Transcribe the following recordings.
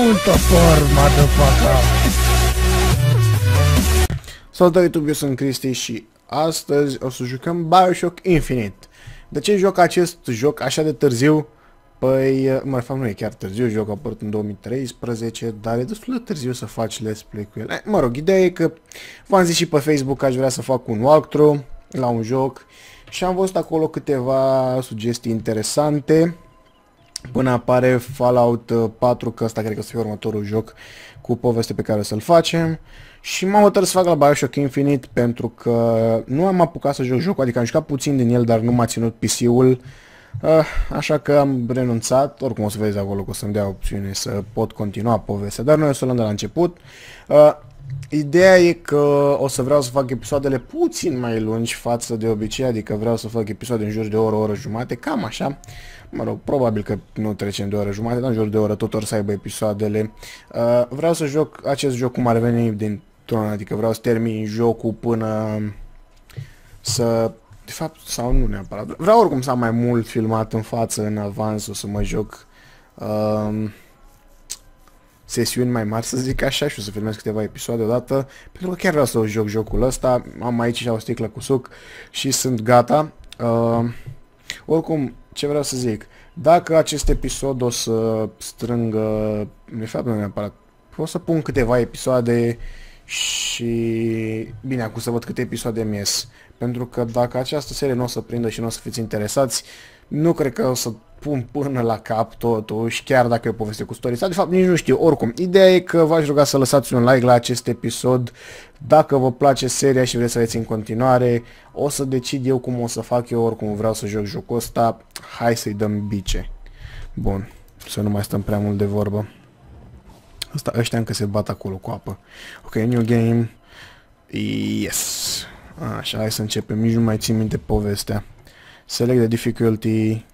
un topor, motherfucker! Salutare YouTube, eu sunt Cristi și astăzi o să jucăm BioShock Infinite. De ce joc acest joc așa de târziu? Păi, de fapt nu e chiar târziu, jocul a apărut în 2013, dar e destul de târziu să faci let's play cu el. Mă rog, ideea e că v-am zis și pe Facebook că aș vrea să fac un walkthrough la un joc și am văzut acolo câteva sugestii interesante. Până apare Fallout 4, că ăsta cred că o să fie următorul joc cu poveste pe care o să-l facem. Și m-am hotărât să fac la BioShock Infinite pentru că nu am apucat să joc jocul, adică am jucat puțin din el, dar nu m-a ținut PC-ul. Așa că am renunțat, oricum o să vezi acolo că o să-mi dea opțiune să pot continua povestea, dar noi o să o luăm de la început. Ideea e că o să vreau să fac episoadele puțin mai lungi față de obicei, adică vreau să fac episoade în jur de o oră jumate, cam așa. Mă rog, probabil că nu trecem de o oră jumate, dar în jur de o oră tot or să aibă episoadele. Vreau să joc acest joc cum ar veni dintr-un, adică vreau să termin jocul până să... De fapt, sau nu neapărat. Vreau oricum să am mai mult filmat în față, în avans, o să mă joc sesiuni mai mari, să zic așa, și o să filmez câteva episoade odată, pentru că chiar vreau să joc jocul ăsta. Am aici și o sticlă cu suc și sunt gata. Oricum, ce vreau să zic, dacă acest episod o să strângă, de fapt nu neapărat, o să pun câteva episoade și bine, acum să văd câte episoade mi ies. Pentru că dacă această serie nu o să prindă și nu o să fiți interesați, nu cred că o să pun până la cap totuși, chiar dacă e o poveste cu story. De fapt, nici nu știu. Oricum, ideea e că v-aș ruga să lăsați un like la acest episod. Dacă vă place seria și vreți să vedeți în continuare, o să decid eu cum o să fac eu, oricum vreau să joc jocul ăsta. Hai să-i dăm bice. Bun, să nu mai stăm prea mult de vorbă. Ăștia încă se bat acolo cu apă. Ok, new game. Yes. Așa, hai să începem. Nici nu mai țin minte povestea. Select the difficulty.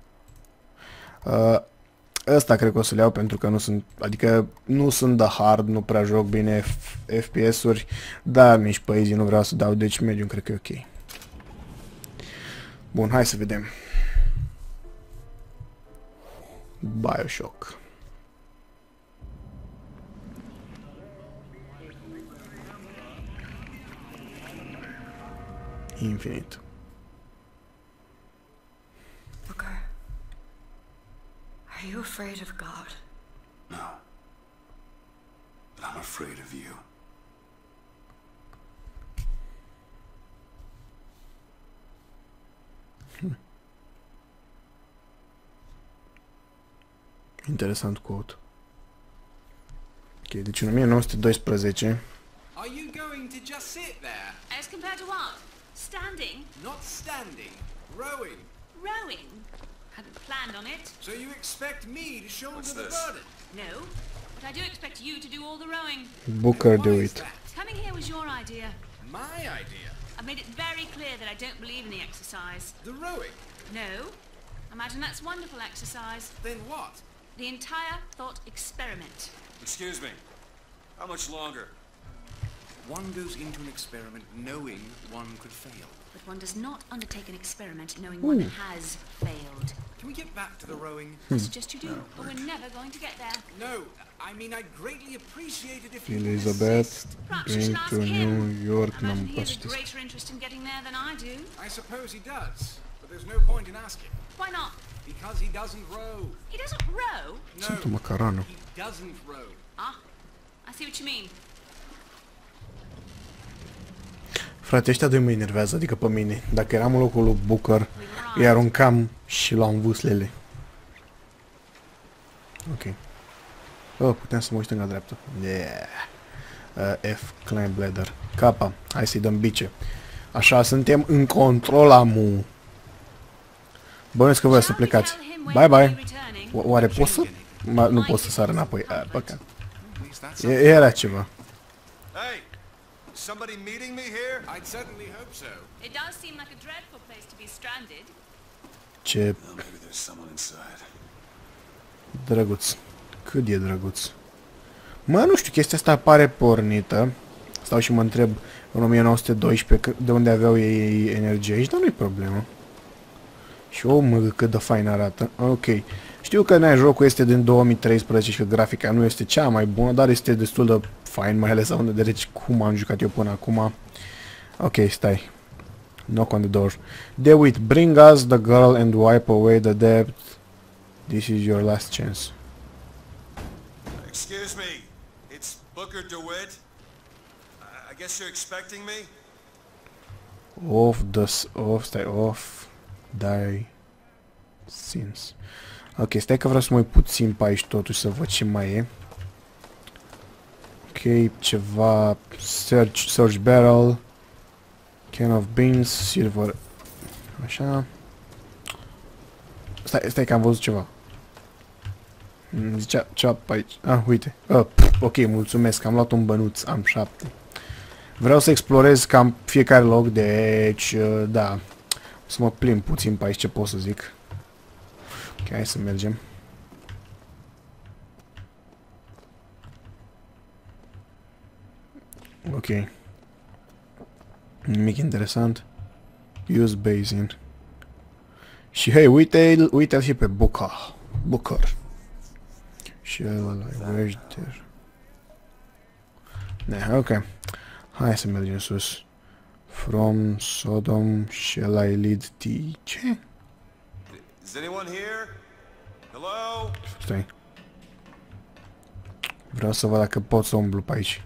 Ăsta cred că o să le iau pentru că nu sunt, adică nu sunt de hard, nu prea joc bine FPS-uri, dar nici pe easy nu vreau să dau, deci medium cred că e ok. Bun, hai să vedem. BioShock. Infinite. Booker, are you afraid of God? No. But I'm afraid of you. Interesant quote. Ok, deci în 1912. Are you going to just sit there? As compared to what? Standing? Not standing, rowing. Rowing? Hadn't planned on it. So you expect me to shoulder the burden? No, but I do expect you to do all the rowing. Booker, do Why is it. that? Coming here was your idea. My idea? I've made it very clear that I don't believe in the exercise. The rowing? No? Imagine that's wonderful exercise. Then what? The entire thought experiment. Excuse me. How much longer? One goes into an experiment knowing one could fail. But one does not undertake an experiment knowing one has failed. Can we get back to the rowing? I suggest you do, but we're never going to get there. No, I mean I'd greatly appreciate it if you would Elizabeth, Perhaps you going should to ask New him. York I imagine he has a number. greater interest in getting there than I do. I suppose he does, but there's no point in asking. Why not? Because he doesn't row. He doesn't row? No, Sunt un macarano. he doesn't row. Ah, I see what you mean. Frate, ăștia doi mă enervează, adică pe mine. Dacă eram în locul lui Booker, îi aruncam și luam vâslele. Ok. Oh, puteam să mă uit stânga-dreapta. Yeah. F, climb ladder. K, hai să-i dăm bice. Așa, suntem în control, amu. Bănuiesc că voi să plecați. Bye, bye. Oare pot să? Nu pot să sar înapoi. Păcat. At least that's Era ceva. Hey! Somebody meeting me here? I'd certainly hope so. It does seem like a dreadful place to be stranded. Ce Well, maybe there's someone inside. drăguț. Cât e drăguț. Mă, nu știu, chestia asta pare pornită. Stau și mă întreb în 1912 de unde aveau ei energie aici, dar nu-i problemă. Și o mă, cât de fain arată. Ok. Știu că jocul este din 2013 și că grafica nu este cea mai bună, dar este destul de fain, mai ales având în vedere cum am jucat eu până acum. Ok, stai. Knock on the door. DeWitt, bring us the girl and wipe away the debt. This is your last chance. Excuse me, it's Booker DeWitt. I guess you're expecting me? Off, die scenes. Ok, stai că vreau să mă uit puțin pe aici totuși să văd ce mai e. Ok, ceva, search barrel, can of beans, silver, așa. Stai că am văzut ceva. Zicea ceva pe aici. Ah, uite. Ok, mulțumesc, am luat un bănuț, am 7. Vreau să explorez cam fiecare loc, deci, da. O să mă plimb puțin pe aici, ce pot să zic. Ok, hai să mergem. Ok. Nimic interesant. Use basin. Și hei, uite-l și pe Booker. Și ăla, where's there? Ne, ok. Hai să mergem sus. From Sodom shall I lead thee? Ce? Is anyone here? Hello? Stai. Vreau să văd dacă pot să umblu pe aici.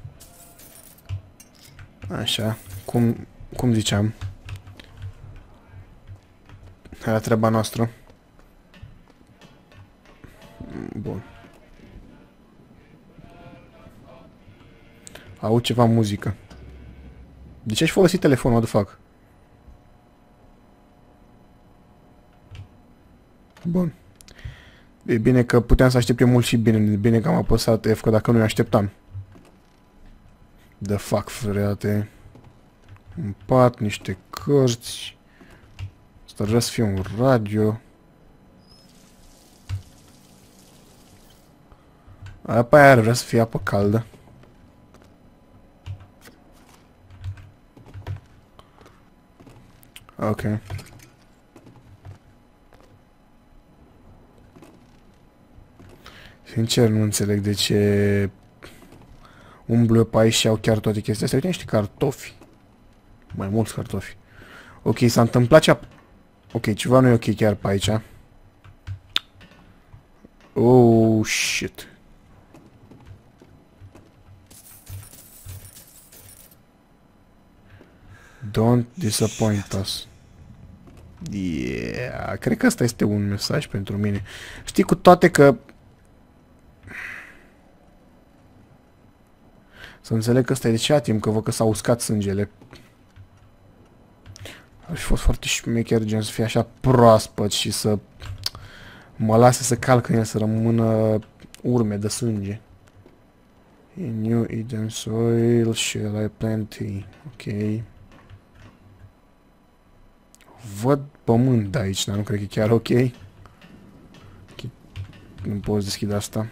Așa. Cum ziceam. Era treaba noastră. Bun. Au ceva muzică. De ce aș folosi telefonul? What the fuck? Bun. E bine că puteam să aștept eu mult și bine. E bine că am apăsat F, că dacă nu așteptam. The fuck, frate. Un pat, niște cărți. Asta ar vrea să fie un radio. Apa aia ar vrea să fie apă caldă. Ok. Sincer, nu înțeleg de ce umblu pe aici și au chiar toate chestia astea. Uite niște cartofi. Mai mulți cartofi. Ok, s-a întâmplat cea... Ok, ceva nu e ok chiar pe aici. Oh, shit. Don't disappoint us. Yeah, cred că asta este un mesaj pentru mine. Știi, cu toate că... Să înțeleg că ăsta e de cea timp, că văd că s-a uscat sângele. Ar fi fost foarte șmecher, gen să fie așa proaspăt și să mă lase să calc în el, să rămână urme de sânge. In New Eden soil shall I plant tea. Ok. Văd pământ de aici, dar nu cred că e chiar ok. Nu pot deschide asta.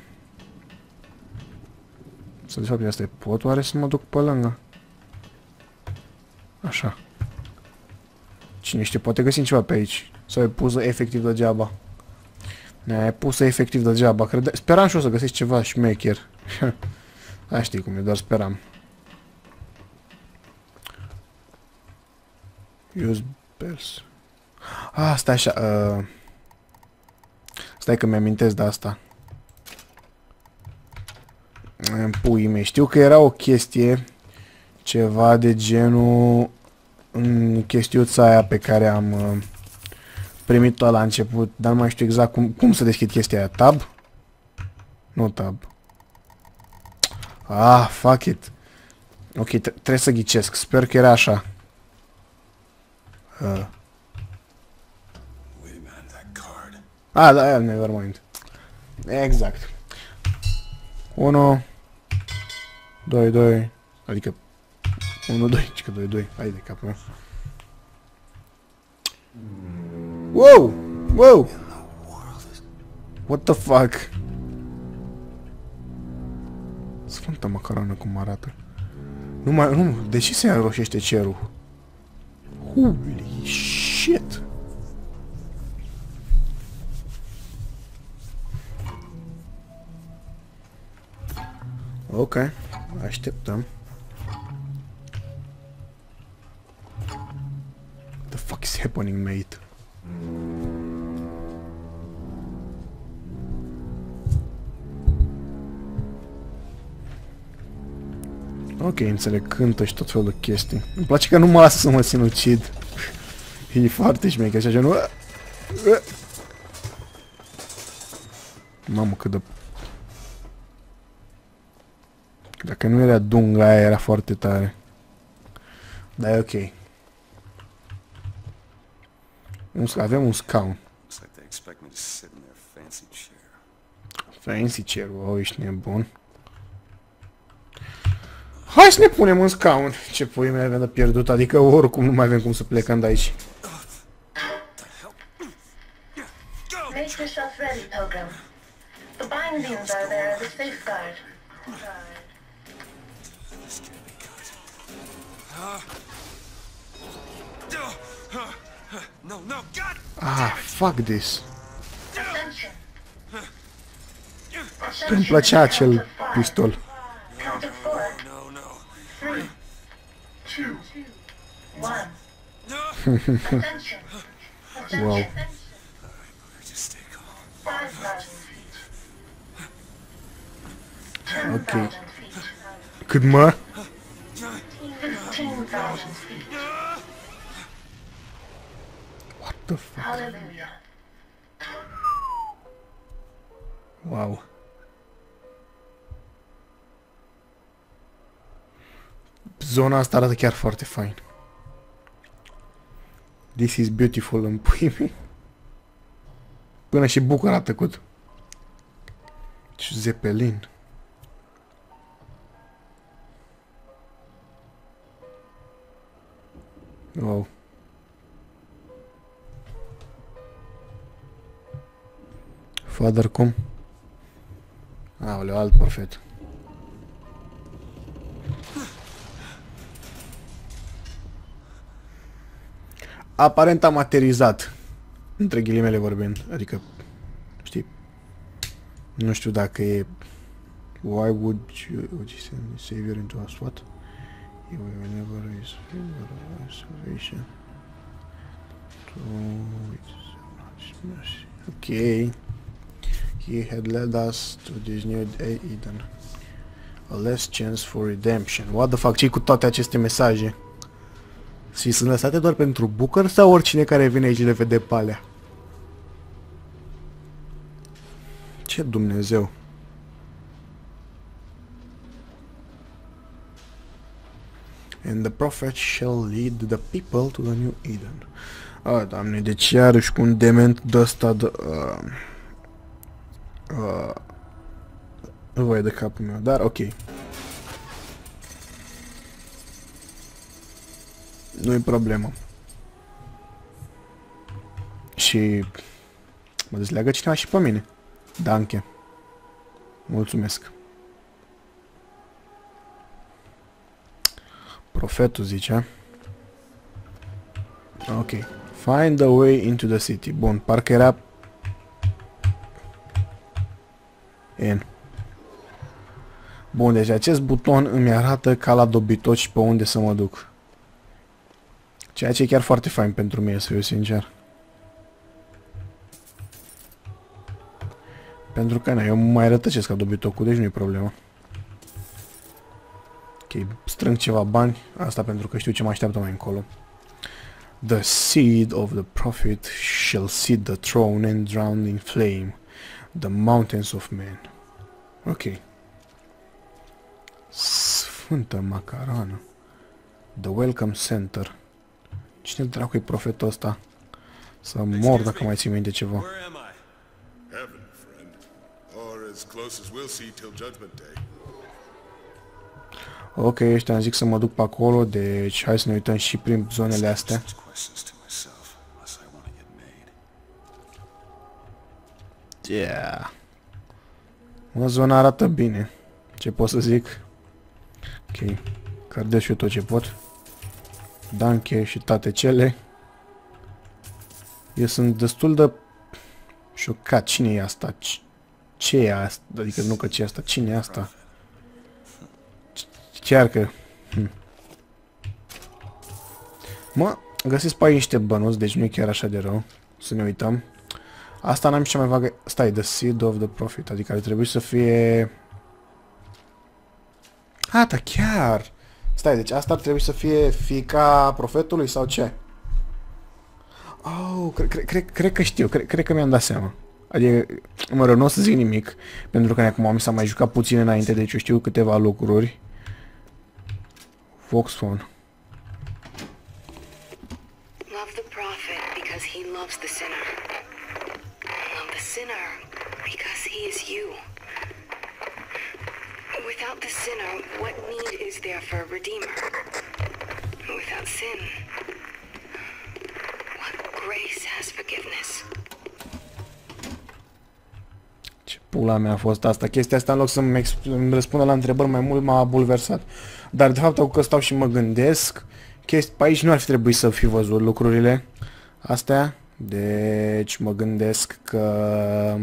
Să de fapt asta e, pot oare să mă duc pe lângă? Așa. Cine știe, poate găsim ceva pe aici. Sau e pusă efectiv degeaba. E pusă efectiv degeaba. Speram și o să găsesc ceva șmecher. Hai, știi cum e, doar speram. Use bells. Ah, stai așa. Stai că mi-amintesc de asta. Pui mei, știu că era o chestie, ceva de genul în chestiuța aia pe care am primit-o la început, dar nu mai știu exact cum să deschid chestia aia. Tab? Nu tab. Ah, fuck it. Ok, trebuie să ghicesc. Sper că era așa. Ah, da, never mind. Exact. 1 2, 2, adică 1, 2, cică 2, 2, hai de capul meu. Wow! Wow! What the fuck? Sfântă macaronă cum arată. Nu, de ce se înroșește cerul? Holy shit! Ok, așteptăm. What the fuck is happening, mate? Ok, înțeleg, cântă și tot felul de chestii. Îmi place că nu mă lasă să mă sinucid. E foarte șmecher, așa genul... Mamă, cât de... Dacă nu era dunga aia, era foarte tare. Dar e ok. Avem un scaun. Looks like they expect me to sit in their fancy chair. Fancy chair, wow, ești nebun. Hai să ne punem un scaun. Ce pui mei avem de pierdut, adică oricum nu mai avem cum să plecăm de aici. Make yourself ready, Pilgrim. The bindings are there as a safeguard. No, no, God! Ah, fuck this. Attention. Îmi plăcea acel pistol. Count of 4. No, no. 3, 2, 1. No! Attention. Attention. Wow. Just stay calm. 5,000 feet. Ok. 10,000 feet. Cât mă? 15,000 feet. What the fuck? Hallelujah. Wow. Zona asta arată chiar foarte fain. This is beautiful în pui mei. Până și Bucur a tăcut. Și Zeppelin. Wow. Father cum? Aoleu, alt profet. Aparent am aterizat. Între ghilimele vorbind. Adică, știi, nu știu dacă e... Why would you send the Savior into us? What? He will never is salvation. Okay. He had led us to this new Eden. A less chance for redemption. What the fuck? Ce-i cu toate aceste mesaje? Și sunt lăsate doar pentru Booker sau oricine care vine aici le vede pe alea? Ce Dumnezeu? And the prophet shall lead the people to the new Eden. Ah, Doamne, deci iarăși cu un dement de-ăsta de... Vai de capul meu, dar ok. Nu-i problemă. Și... mă dezleagă cineva și pe mine. Danke. Mulțumesc. Profetul zice. Ok. Find the way into the city. Bun, parcă era... N. Bun, deci acest buton îmi arată ca la dobitoci pe unde să mă duc. Ceea ce e chiar foarte fain pentru mine, să fiu sincer. Pentru că eu mai rătăcesc ca dobitocul, deci nu-i problemă. Ok, strâng ceva bani, asta pentru că știu ce mă așteaptă mai încolo. The seed of the prophet shall seed the throne and drown in flame the mountains of men. Ok. Sfântă macarană. The welcome center. Cine dracu e profetul ăsta? Să mor dacă mai ții minte ceva. Where am I? Heaven, friend. Or as close as we'll see till Judgment Day. Ok, ăștia îmi zic să mă duc pe acolo, deci hai să ne uităm și prin zonele astea. Such questions to myself, unless I want to get made. Yeah. O zonă arată bine. Ce pot să zic? Ok. Cardez și eu tot ce pot. Danke și toate cele. Eu sunt destul de șocat. Cine e asta? Ce e asta? Adică nu că ce e asta. Cine e asta? Chiar că... Mă, găsesc pe aici niște bănuți, deci nu e chiar așa de rău. Să ne uităm. Asta n-am cea mai vagă... Stai, the seed of the prophet, adică ar trebui să fie... A, da, chiar! Stai, deci asta ar trebui să fie fiica profetului sau ce? Oh, cred că știu, cred că mi-am dat seama. Adică, mă rog, nu o să zic nimic, pentru că acum s-a mai jucat puțin înainte, deci eu știu câteva lucruri. Foxphone. Love the prophet because he loves the sinner. Love the sinner because he is you. Without the sinner, what need is there for a redeemer? Without sin, what grace has forgiveness? Ce pula mea a fost asta? Chestia asta, în loc să-mi răspundă la întrebări mai mult, m-a bulversat. Dar de fapt, acum că stau și mă gândesc, pe aici nu ar fi trebuit să fi văzut lucrurile astea. Deci mă gândesc că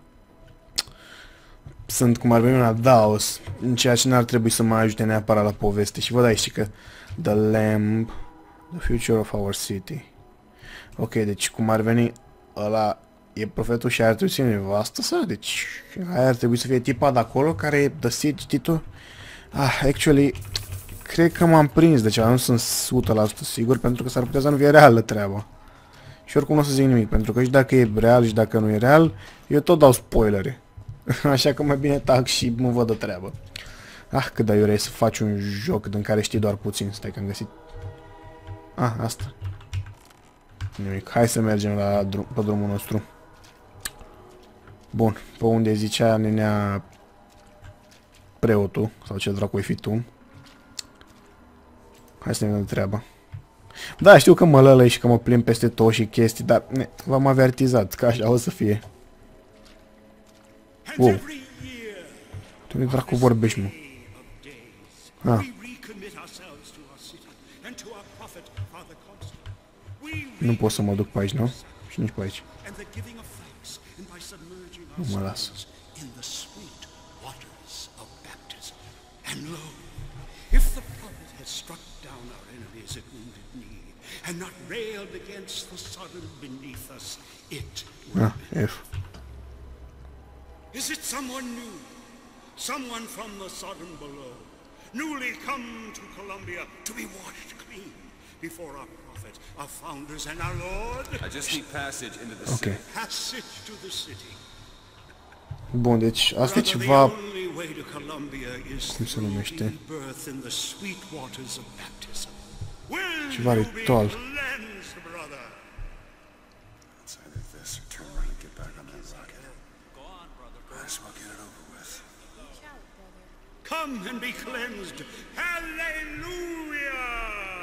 sunt cum ar veni un adaos, în ceea ce n-ar trebui să mă ajute neapărat la poveste. Și văd aici că The Lamb, The Future of Our City. Ok, deci cum ar veni ăla e profetul și ar trebui să fie nevastă sa, deci aia ar trebui să fie tipa de acolo care e The Seed, știi tu? Actually, cred că m-am prins de ceva, nu sunt 100% sigur, pentru că s-ar putea să nu fie reală treaba. Și oricum nu o să zic nimic, pentru că și dacă e real și dacă nu e real, eu tot dau spoilere. Așa că mai bine tac și mă văd de treabă. Cât de iurea e să faci un joc din care știi doar puțin. Stai că am găsit... asta. Nimic. Hai să mergem pe drumul nostru. Bun. Pe unde zicea nenea preotul, sau ce dracu ai fi tu. Hai să ne vedem de treaba. Da, știu că mă lălăi și că mă plimb peste tot și chestii, dar v-am avertizat că așa o să fie. Wow. Tu ne dracu vorbești, mă. Nu pot să mă duc pe aici, nu? Și nici pe aici. Nu mă las. F. Is it someone new? Someone from the Sodom below, newly come to Columbia to be washed clean before our prophet, our founders, and our Lord? I just need passage into the city. Passage to the city. Bun, deci asta e ceva... Cum se numește? Ceva ritual. Come and be cleansed. Hallelujah!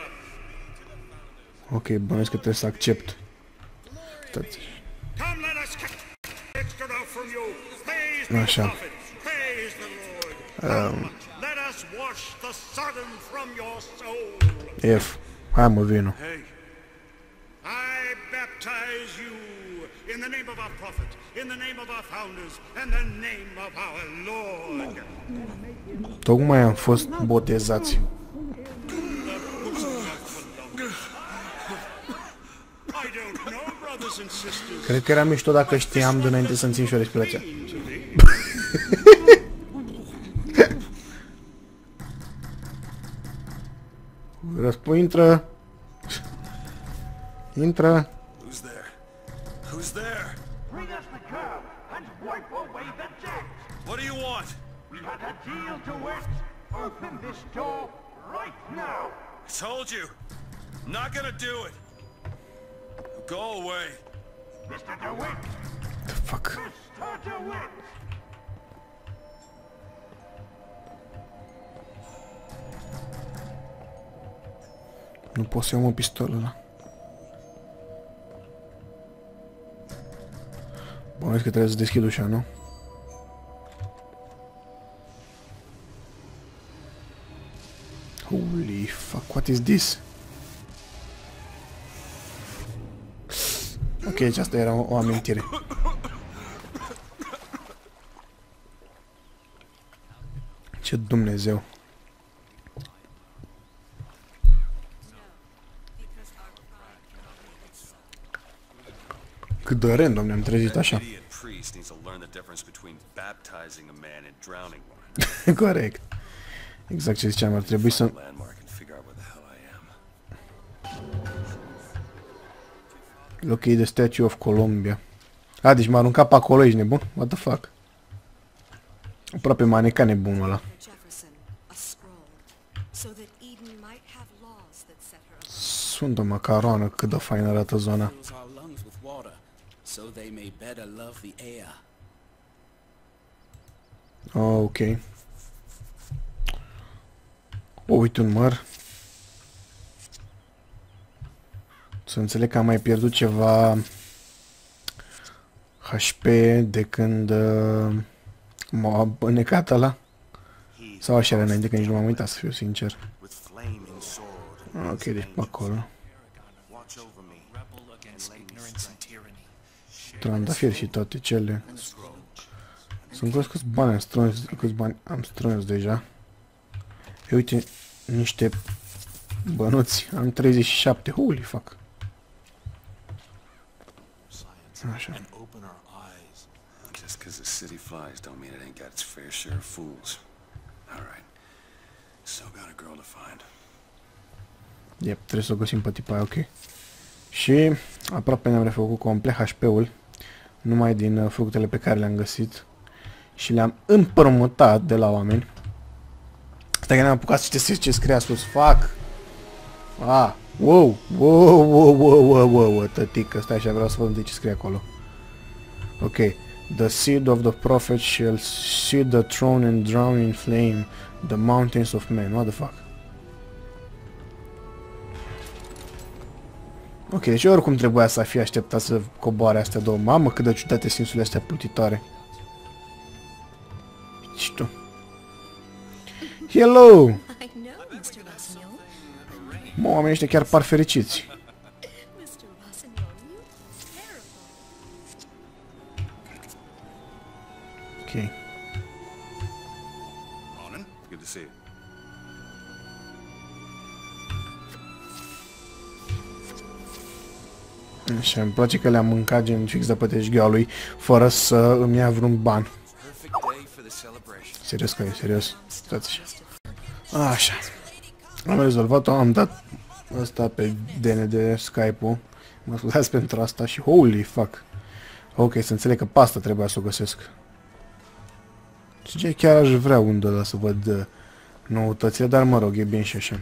Ok, bănuiesc că trebuie să accept. Stați. Așa. F. Hai mă, vino. I baptize you in the name of our prophet, in the name of our founders, and the name of our Lord. Tocmai am fost botezați. Cred că era mișto dacă știam dinainte să-mi țin și o respirația. Răspund, intră. Intră. Who's there? Who's there? Bring us the curb and wipe away the debt. What do you want? We had a deal to it. Open this door right now. I told you. I'm not gonna do it. Go away. Mr. DeWitt. The fuck? Mr. DeWitt. Nu pot să iau mă pistolul ăla. Bănuiesc că trebuie să deschid ușa, nu? Holy fuck, what is this? Ok, deci asta era o amintire. Ce Dumnezeu. cât de random ne-am trezit așa. Idiot priest needs to learn the difference between baptizing a man and drowning one. Corect. Exact ce ziceam, ar trebui să... Landmark and figure out where the hell I am. Locate the Statue of Columbia. A, deci m-a aruncat pe acolo, ești nebun? What the fuck? Aproape m-a necat nebunul ăla. Sunt o macaroană, cât de fain arată zona. Oh, ok. O, uite un măr. Să înțeleg că am mai pierdut ceva HP de când m-a înecat ăla. Sau așa era înainte, că nici nu m-am uitat, să fiu sincer. Ok, deci pe acolo. Trandafiri și toate cele. Sunt curios câți bani am strâns, câți bani am strâns deja. E, uite, niște bănuți. Am 37, holy fuck. Așa. Just because the city flies don't mean it ain't got its fair share of fools. All right. Still got a girl to find. Yep, trebuie să o găsim pe tipa aia, ok. Și aproape ne-am refăcut complet HP-ul. Numai din fructele pe care le-am găsit. Și le-am împrumutat de la oameni. Stai că ne-am apucat să citesc ce scria sus. Fuck! Ah! Wow! Wow! Wow! Wow! Wow! Wow! Tătică, stai așa, vreau să văd ce scrie acolo. Ok. The seed of the prophet shall see the throne and drown in flame the mountains of men. What the fuck? Ok, deci oricum trebuia să fie așteptat să coboare astea două. Mamă, cât de ciudate simțurile astea plutitoare. Și tu. Hello! Mă, oamenii ăștia chiar par fericiți. Ok. Good to see you. Așa, îmi place că le-am mâncat gen fix de pe teșgheaua lui, fără să îmi ia vreun ban. Serios că e, serios. Stați așa. Așa. Am rezolvat-o, am dat asta pe DND Skype-ul. Mă scuzați pentru asta și holy fuck. Ok, să înțeleg că pe asta trebuia să o găsesc. Și chiar aș vrea unde ăla să văd noutățile, dar mă rog, e bine și așa.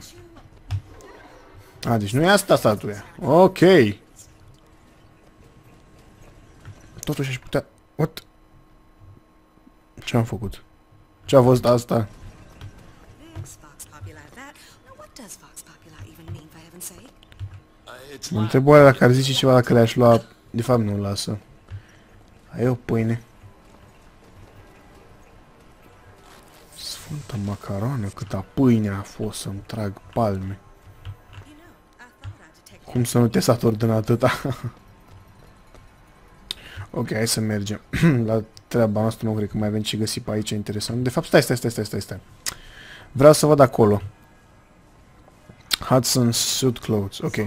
A, deci nu e asta statuia. Ok. Totuși aș putea... What? Ce-am făcut? Ce-a fost asta? Mă întreb oare dacă ar zice ceva dacă le-aș lua... De fapt nu lasă. Ai o pâine. Sfântă macaroană, câta pâine a fost să-mi trag palme. Cum să nu te saturi din atâta? Ok, hai să mergem. La treaba noastră nu cred că mai avem ce găsi pe aici interesant. De fapt, stai. Vreau să văd acolo. Hudson Suit Clothes, ok.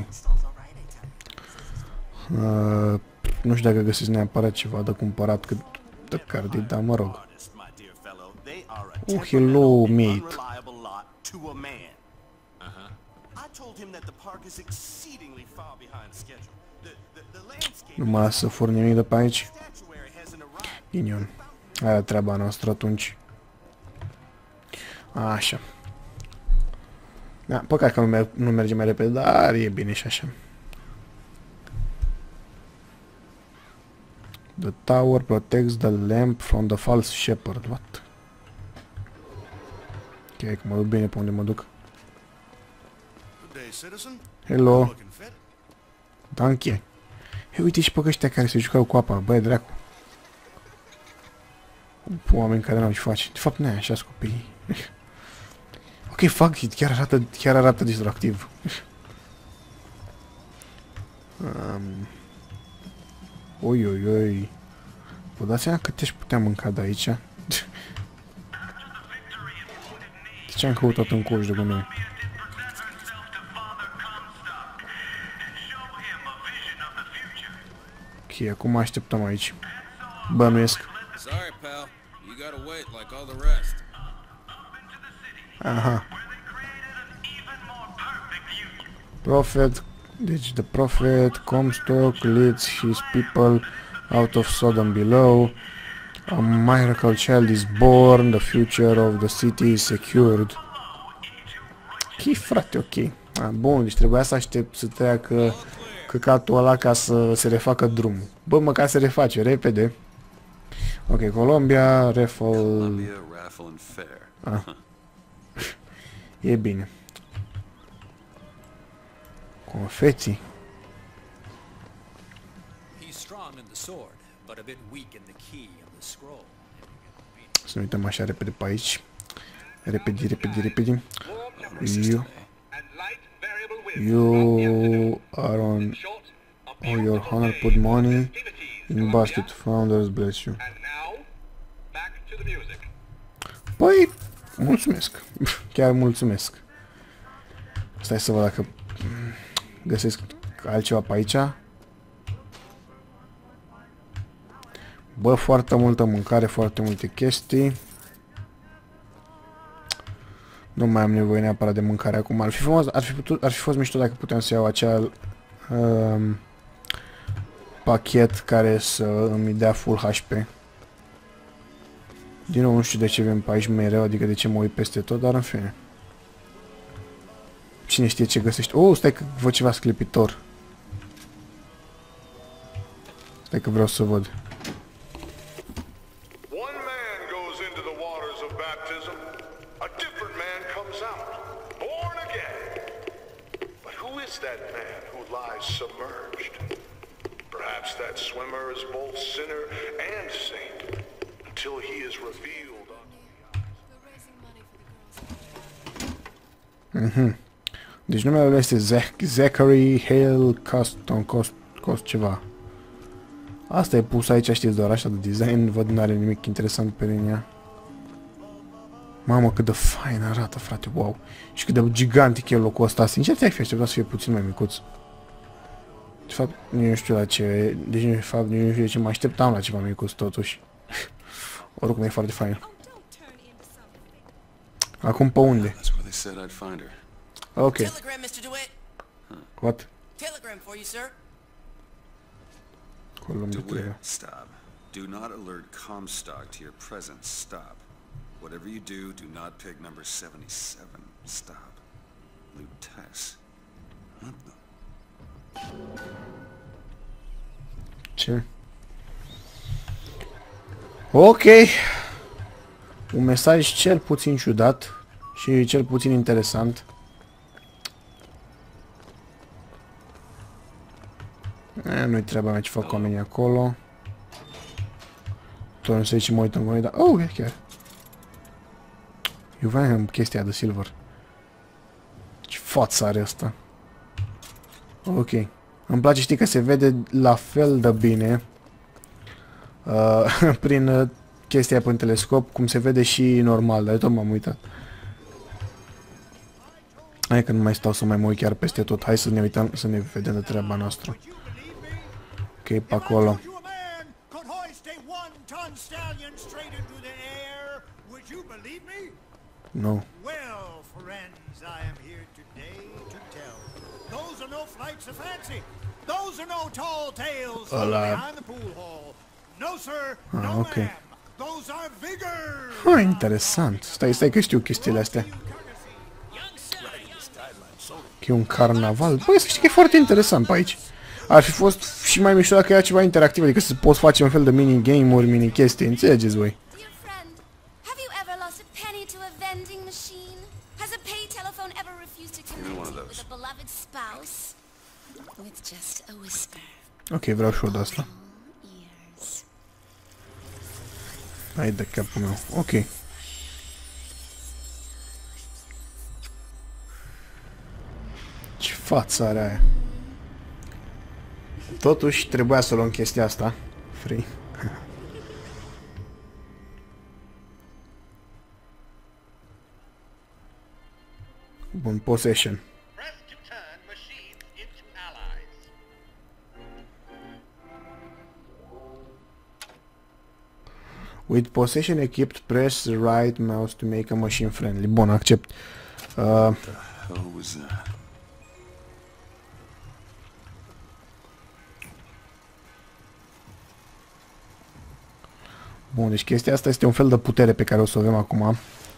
Nu știu dacă găsiți neapărat ceva de cumpărat cât de cardii, dar mă rog. Hello, mate. Nu mă lasă să fur nimic de pe aici. Ghinion. Aia treaba noastră atunci. Așa. Da, păcat că nu merge mai repede, dar e bine și așa. The tower protects the lamp from the false shepherd. What? Ok, că mă duc bine pe unde mă duc. Hello. Danke. Hei, uite și pe ăștia care se jucau cu apa, băie dracu. Oameni care n-au ce face. De fapt, nu e așa copiii. Ok, fuck it, chiar arată distractiv. Oi. Vă dați seama cât aș putea mânca de aici? De ce am căutat în coș de gunoi? Ok. Ok, acum așteptăm aici. Bănuiesc. Sorry, pal. You gotta wait like all the rest. Aha. Prophet, deci the prophet, Comstock leads his people out of Sodom below. A miracle child is born, the future of the city is secured. Ok, frate, ok. Bun, deci trebuia să aștept să treacă căcatul ăla ca să se refacă drumul. Bă, măcar se reface, repede. Ok, Columbia, raffle... E bine. Confeții. Să ne uităm așa repede pe aici. Repede. You are on your honor, put money in basket. Founders bless you. Păi, mulțumesc. Chiar mulțumesc. Stai să văd dacă găsesc altceva pe aici. Bă, foarte multă mâncare, foarte multe chestii. Nu mai am nevoie neapărat de mâncare acum. Ar fi frumos, ar fi fost mișto dacă puteam să iau acel pachet care să îmi dea full HP. Din nou, nu știu de ce vin pe aici mereu, adică de ce mă uit peste tot, dar în fine. Cine știe ce găsești? Oh, stai că văd ceva sclipitor. Stai că vreau să văd. Deci numele lui este Zachary Hale Custom, cost ceva. Asta e pus aici, știți, doar așa de design, văd nu are nimic interesant pe linia. Mamă, cât de fain arată, frate, wow. Și cât de gigantic e locul ăsta, sincer, ți-ai fi așteptat să fie puțin mai micuț. De fapt, nu știu la ce, deci de fapt, nu știu de ce mă așteptam la ceva micuț, totuși. Oricum e foarte fain. Acum pe unde? Ok. What? DeWitt, stop. Do not alert Comstock to your presence. Stop. Whatever you do not pick number 77. Stop. Lutess. What the? Ce? Ok. Un mesaj cel puțin ciudat și cel puțin interesant. Nu-i treaba mea ce fac oamenii acolo. Tot nu se zice mă uit în voi, dar... Oh, e chiar. Eu vreau chestia de silver. Ce față are asta. Ok. Îmi place, știi că se vede la fel de bine prin chestia prin telescop, cum se vede și normal, dar eu tot m-am uitat. Hai că nu mai stau să mai mă uit chiar peste tot. Hai să ne uităm, să ne vedem de treaba noastră. Ok, pe acolo. No. Well, friends, I am here today to tell. Those are no flights of fancy. Those are no tall tales behind the pool hall. No, sir. No, ma'am. Those are vigor. Interesant. Stai că știu chestiile astea. Că e un carnaval. Băi, să știi că e foarte interesant pe aici. Ar fi fost și mai mișto dacă era ceva interactiv, adică să poți face un fel de mini-game-uri, mini-chestii, înțelegeți voi? Ok, vreau și eu de asta. Hai de capul meu. Ok. Ce față are aia? Totuși, trebuia să luăm chestia asta. Free. Bun, possession. With possession equipped, press the right mouse to make a machine friendly. Bun, accept. Bun, deci chestia asta este un fel de putere pe care o să o avem acum.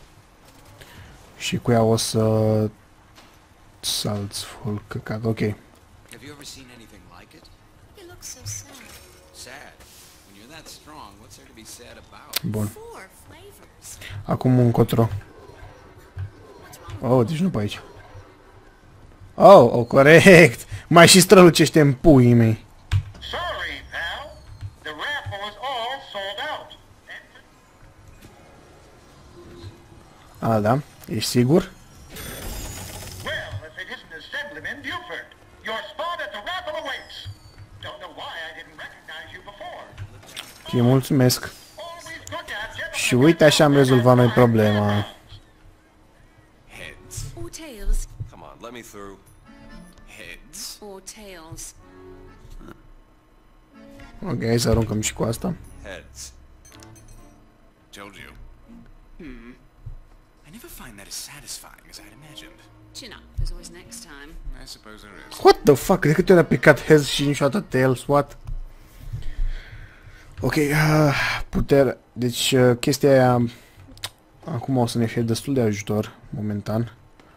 Și cu ea o să... Salți full căcat, ok. Have you ever seen anything like it? He looks so sad. Sad? When you're that strong, what's there to be sad about? Bun. 4 flavors. Acum încotro. Oh, deci nu pe aici. Oh, corect! Mai și strălucește în puii mei. Sorry, pal. The raffle is all sold out. A, da. Ești sigur? Well, if it isn't Assemblyman Buford, your spot at the raffle awaits. Don't know why I didn't recognize you before. Îi mulțumesc. Și uite așa am rezolvat noi problema. Heads. Or tails. Come on, let me through. Heads. Or tails. Ok, hai să aruncăm și cu asta. Heads. Told you. I never find that as satisfying as I'd imagined. Chin up. There's always next time. I suppose there is. What the fuck? De câte ori a picat heads și niciodată tails? What? Ok, putere. Deci chestia aia acum o să ne fie destul de ajutor momentan.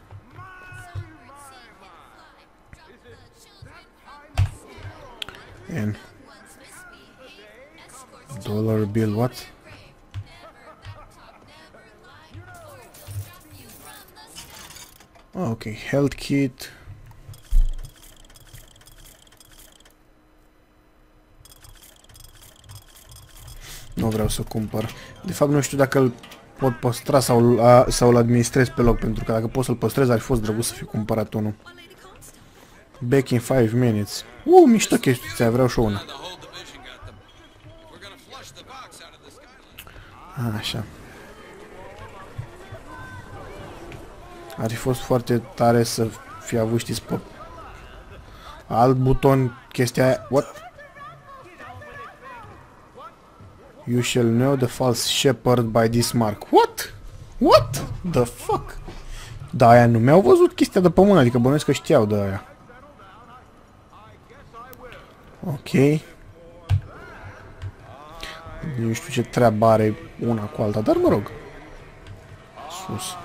And dollar bill, what? Ok, health kit. Nu vreau să cumpăr. De fapt nu știu dacă îl pot păstra sau îl administrez pe loc, pentru că dacă pot să-l păstrez ar fi fost drăguț să fi cumpărat unul. Back in 5 minutes. Mișto chestia, vreau și una. Așa. Ar fi fost foarte tare să fi avut, știți, pe alt buton chestia aia. What? You shall know the false shepherd by this mark. What? What the fuck? Da, aia nu mi-au văzut chestia de pe mână, adică bănuiesc că știau de aia. Ok. Nu știu ce treabă are una cu alta, dar mă rog. Sus.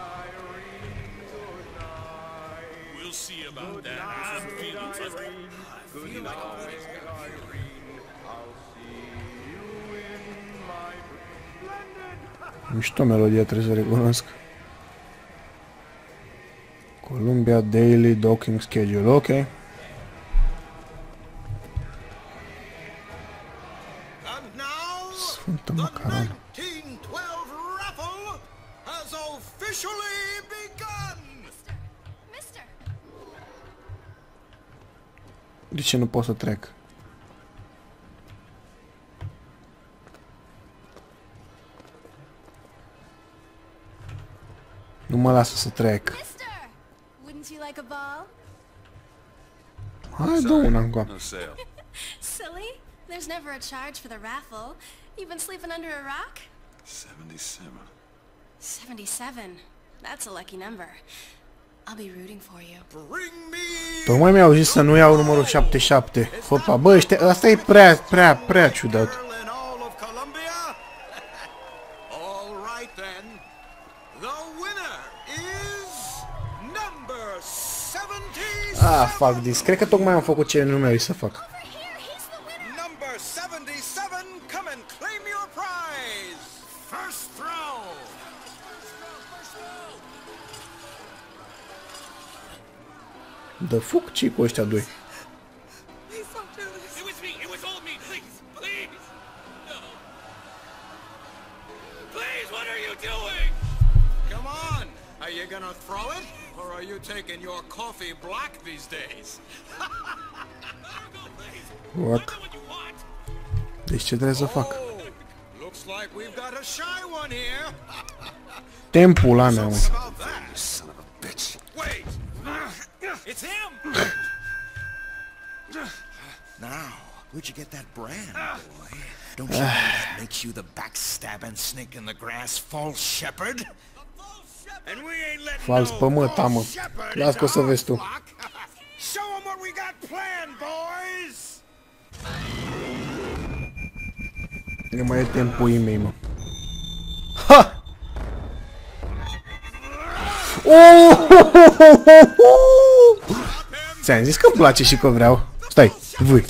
Mișto melodia, trebuie să recunosc. Columbia Daily Docking Schedule, ok. Sfântă Macaron. De ce nu pot să trec? Nu mă lasă să trec. Hai, dă una încă. Silly? There's never a charge for the raffle. You've been sleeping under a rock? 77. 77. That's a lucky number. I'll be rooting for you. Tocmai mi-au zis să nu iau numărul 77. Hopa, bă, ăsta e prea ciudat. Ah, fuck this. Cred că tocmai am făcut ce nu mi-au zis să fac. Number 77, come and claim your prize. First throw. The fuck, ce cu ăștia doi? Are you gonna throw it, or are you taking your coffee black these days? What? Deci ce trebuie să fac? Looks like we've got a shy one here. Timpul ăla mea, mă. Wait, it's him. Now, where'd you get that brand, boy? Don't you know that makes you the backstabbing snake in the grass, false shepherd? And we ain't letting Fals pământ, mă. Las că o să vezi tu. Show 'em what we got planned, boys. Nu mai e timpul mei, mă. Ha! Ți-am zis că îmi place și că vreau. Stai, voi.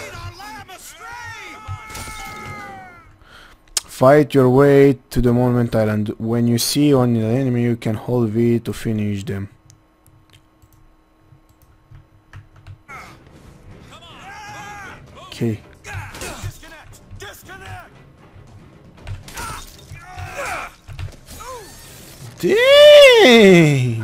Fight your way to the Monument Island. When you see only the enemy, you can hold V to finish them. Okay. Damn!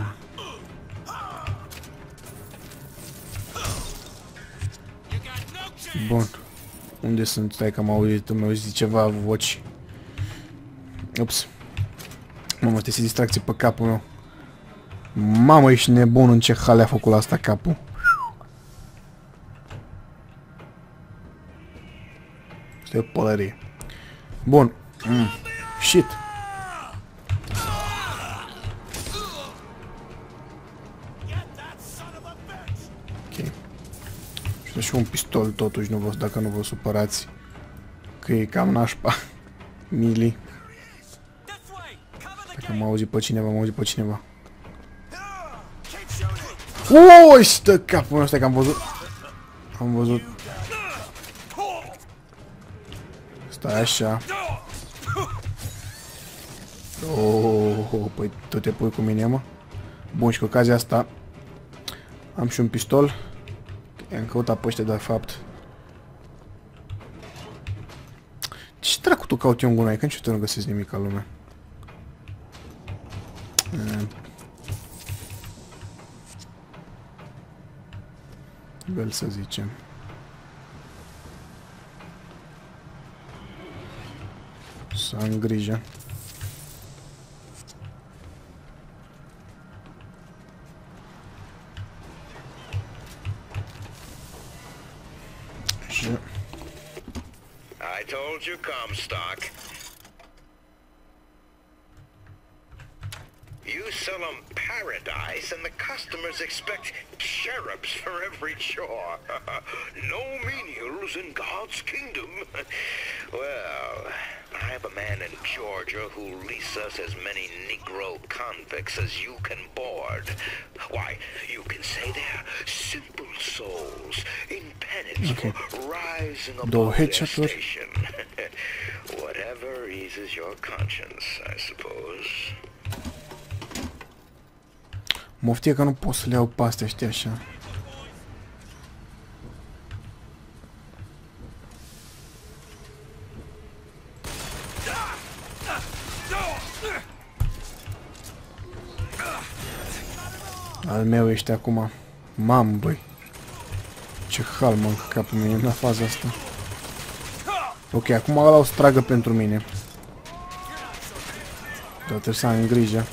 Bun. Unde sunt? Stai că am auzit ceva voci. Ups. Mamă, este distracție pe capul meu. Mamă, ești nebun, în ce hale a făcut la asta capul. Este o pălărie. Bun. Shit. Ok. Și un pistol totuși, nu vă, dacă nu vă supărați. Că e cam nașpa. Mili. Dacă am auzit pe cineva, am auzit pe cineva. Uuu, stă capul meu, stai că am văzut. Am văzut. Stai așa. Oh, păi tu te pui cu mine, mă. Bun, și cu ocazia asta am și un pistol. I-am căutat pe ăștia, de fapt. Ce dracu tu cauti un gunoi? Că niciodată nu găsesc nimic ca lumea. Bel să zicem. Să am grijă. I told you, Comstock. You sell them paradise, and the customers expect cherubs for every chore. No menials in God's kingdom. Well, I have a man in Georgia who'll lease us as many Negro convicts as you can board. Why, you can say they're simple souls in penance for rising above their station. Whatever eases your conscience, I suppose. Moftie că nu pot să le iau pe astea, știi, așa. Al meu ești acum. Mamă, băi. Ce hal mă încă capul mine la faza asta. Ok, acum ăla o să tragă pentru mine. Dar trebuie să am grijă.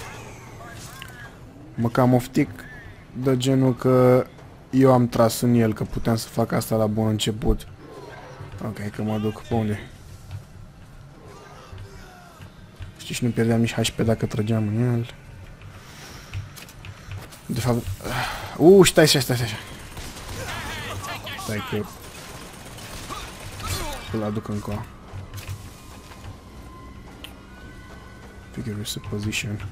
Mă cam oftic de genul că eu am tras în el, că puteam să fac asta la bun început. Ok, că mă duc pe unde. Știi, și nu pierdeam nici HP dacă trăgeam în el. De fapt... stai așa, stai așa. Stai că... îl aduc încă. Figure position.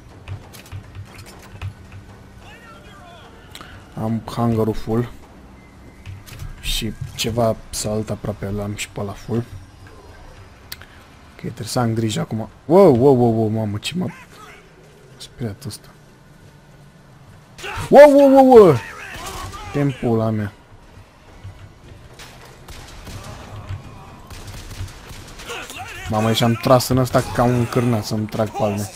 Am hangarul full. Și ceva salt aproape l-am și pe la full. Ok, trebuie să am grijă acum. Wow, mamă, ce m-a speriat ăsta. Wow! Timpul la mea. Mamă, și am tras în ăsta ca un cârnat să-mi trag palme.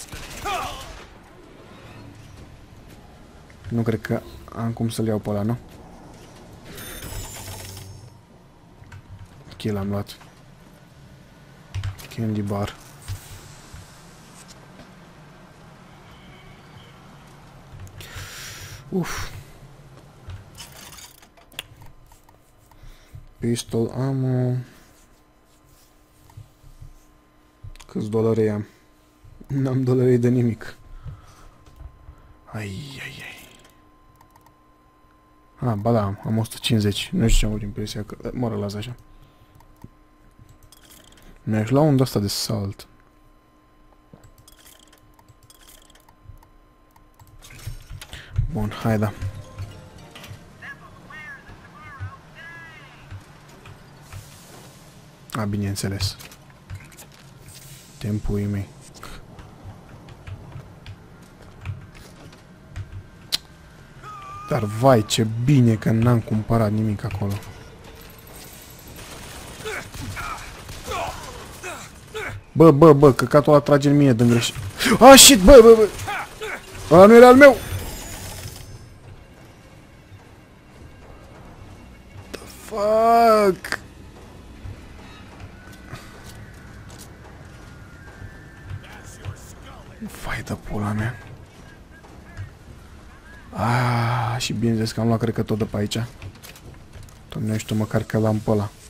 Nu cred că am cum să-l iau pe ăla, nu? Ok, l-am luat. Candy bar. Uf. Pistol ammo. Câți dolari am? N-am dolari de nimic. Ai. Ah, ba da, am 150. Nu știu ce am avut impresia că... Mă rog, las așa. Mi-aș lua un de-asta de salt. Bun, hai da. A, bineînțeles. Tempuii mei. Dar vai, ce bine că n-am cumpărat nimic acolo. Bă, căcatul ăla trage în mine de greșit. Ah, shit, bă. Ăla nu era al meu. The fuck? Vai de pula mea. Ah, și bineînțeles că am luat, cred că tot de pe aici. Doamne, nu știu măcar că l-am pe ăla.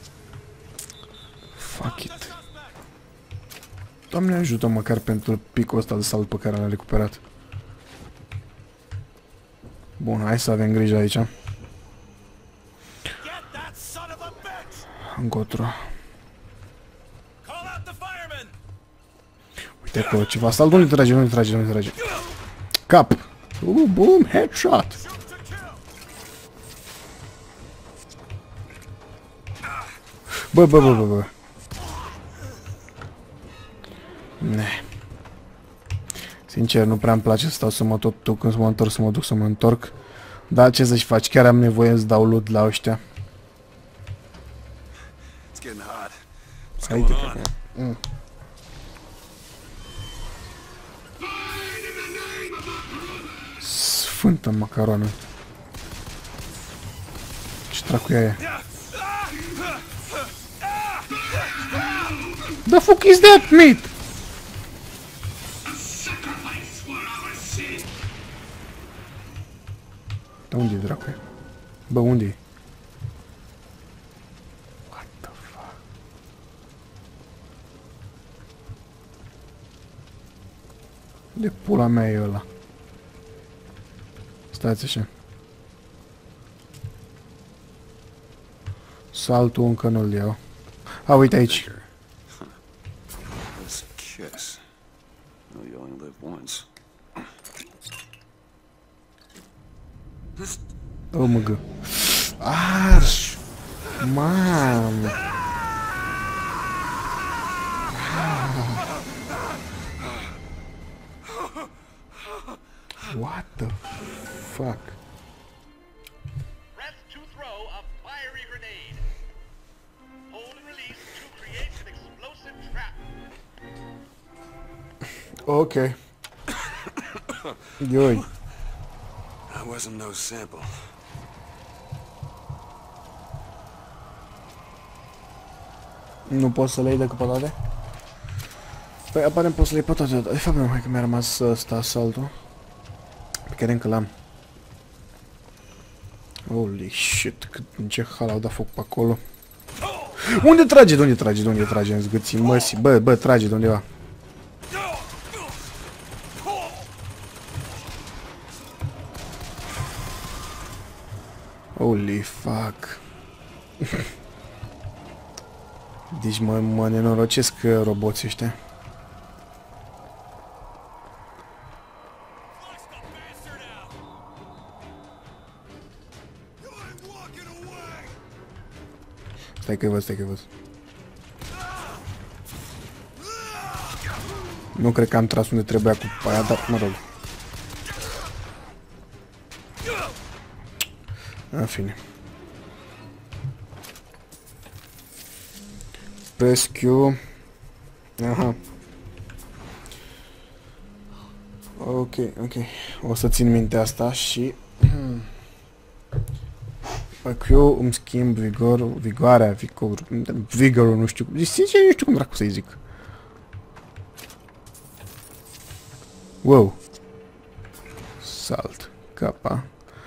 Fuck it. Doamne, ajută măcar pentru picul ăsta de salt pe care l-am recuperat. Bun, hai să avem grijă aici. Încotro. Uite acolo ceva. Salt, unde trage? Cap! Boom, headshot! Bă. Ne. Sincer, nu prea îmi place să stau să mă tot duc, când să mă întorc. Dar ce să-și faci? Chiar am nevoie să dau loot la ăștia. Haide că... Sfântă macaroană. Ce dracu e aia? The fuck is that, mate? Da, unde e dracu? Bă, unde e? What the fuck? De pula mea e ăla. Stați așa. Saltul încă nu-l iau. A, uite aici. Oh, măgă. Arș! Mamă! What the fuck? Press to throw a fiery grenade. Hold and release to create an explosive trap. Okay. Yoi. That wasn't no sample. Nu poți să le iei decât pe toate? Păi aparent poți să le iei pe toate. De fapt nu, hai că mi-a rămas ăsta saltul. Pe care încă l-am. Holy shit, în ce hal au dat foc pe acolo. Unde trage? De unde trage? În zgâții măsii. Bă, trage de undeva. Holy fuck. Deci mă nenorocesc roboții ăștia. Stai că-i văd. Nu cred că am tras unde trebuia cu aia, dar mă rog. În fine. Rescue. Aha. Ok. O să țin minte asta și... Q îmi schimb vigorul, nu știu. Sincer, nu știu cum dracu să-i zic. Wow. Salt. Capa.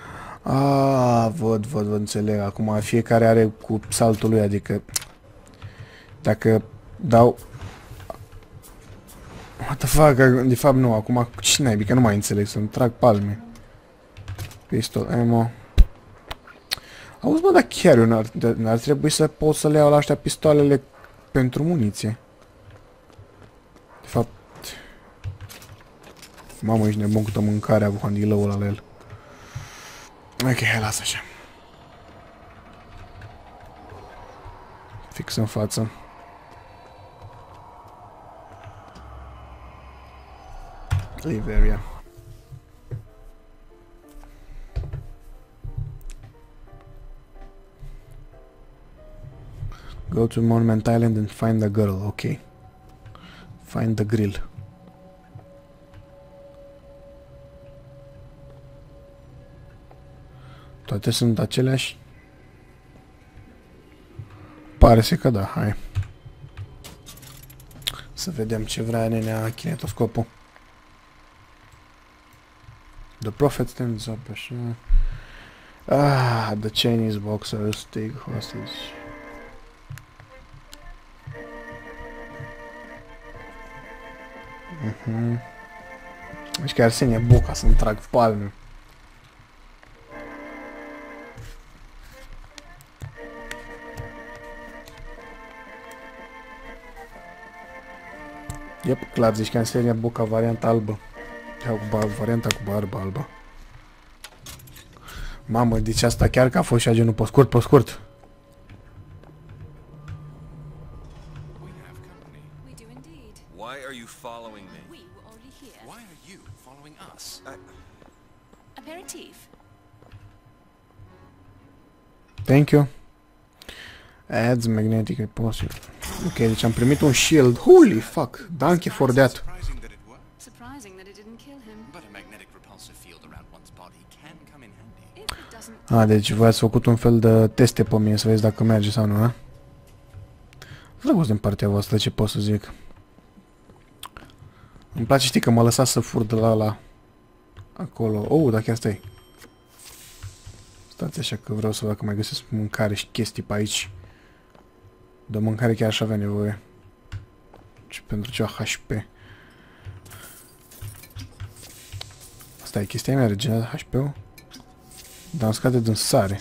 Văd, înțeleg. Acum fiecare are cu saltul lui, adică dacă dau What the fuck? De fapt nu, acum ce naibii, că nu mai înțeleg să-mi trag palme. Pistol ammo. Auzi, mă, dar chiar eu n-ar trebui să pot să le iau la ăștia pistoalele pentru muniție. De fapt... Mamă, ești nebun câtă mâncare a cu handilăul ăla la el. Ok, hai, lasă așa. Fix în față. Leave area. Go to Monument Island and find the girl. Okay. Find the grill. Toate sunt aceleași? Pare să că da, hai. Să vedem ce vrea nenea kinetoscopul. The Prophet stands up, așa. Ah, the Chinese boxers take hostage. Deci chiar Arsenie Boca să-mi trag palme. Yep, clar, zici că Arsenie Boca varianta albă. Varianta cu barbă albă. Mamă, deci asta chiar că a fost și genul pe scurt, pe scurt. Why are you following me? We were already here. Why are you following us? Aperitif. Thank you. Adds magnetic repulsion. Ok, deci am primit un shield. Holy fuck. Thank you for that. Surprising that it didn't kill him. But a magnetic repulsive field around one's body can come in handy. If it doesn't... Ah, deci voi ați făcut un fel de teste pe mine să vezi dacă merge sau nu, ha? Drăguț din partea voastră, ce pot să zic. Îmi place, știi, că mă lăsa să fur de la acolo. Oh, dar chiar stai. Stați așa că vreau să văd dacă mai găsesc mâncare și chestii pe aici. De mâncare chiar aș avea nevoie. Și pentru ceva HP. Asta e chestia mea, regenerează HP-ul? Dar îmi scade din sare.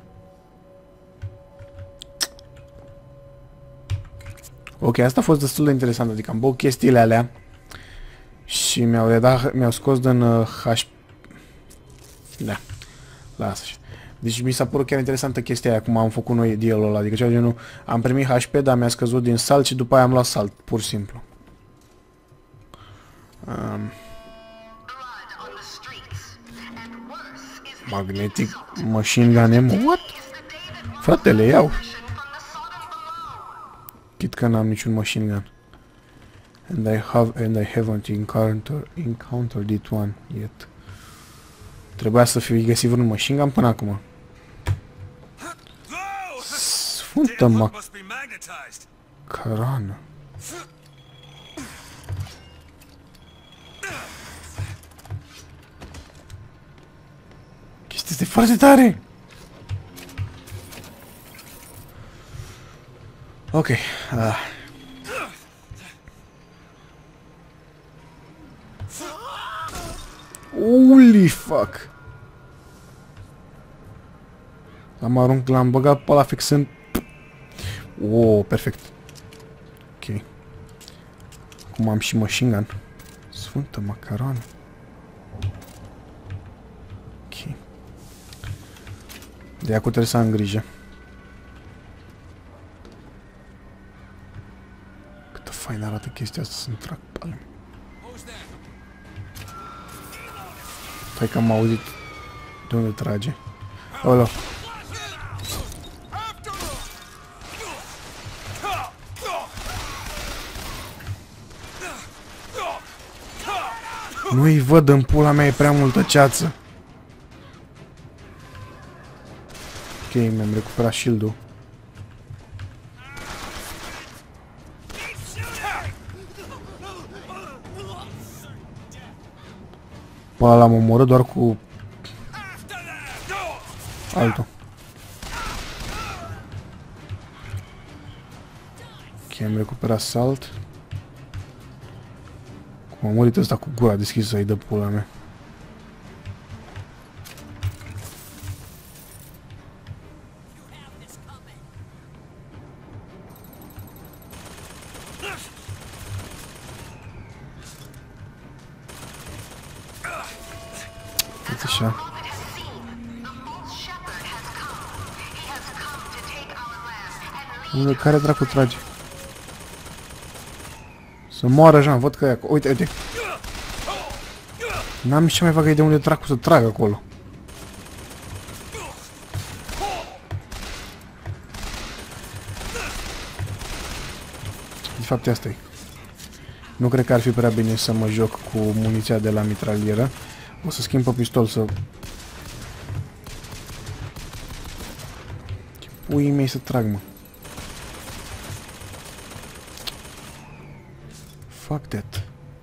Ok, asta a fost destul de interesant, adică am băut chestiile alea și mi-au scos din HP. Da, lasă așa. Deci mi s-a părut chiar interesantă chestia aia, cum am făcut noi deal-ul ăla, adică ceva genul, am primit HP, dar mi-a scăzut din salt și după aia am luat salt, pur și simplu. Magnetic machine gun ammo, what? Frate, le iau. Chit că n-am niciun machine gun. And I haven't encountered it one yet. Trebuia să fi găsit vreun machine gun până acum. Sfântă macarană. Chestia este foarte tare! Ok. Holy fuck! L-am băgat pe ăla fixând. Oh, perfect. Ok. Acum am și machine gun. Sfântă macaronă. Ok. De acum trebuie să am grijă. Câtă fain arată chestia asta să-mi trag palme. Stai că am auzit de unde trage. Olo. Nu-i văd în pula mea, e prea multă ceață. Ok, mi-am recuperat shield-ul. Pe ăla l-am omorât doar cu altul. Ok, am recuperat salt. M-a murit ăsta cu gura deschisă să-i dă pula mea. Uite așa. Unde, care dracu trage? Să moară Jean, văd că e acolo. Uite, uite. N-am nici cea mai vagă idee unde dracu să tragă acolo. De fapt, asta e. Nu cred că ar fi prea bine să mă joc cu muniția de la mitralieră. O să schimb pe pistol să... Ce puii mei să trag, mă. Fuck that.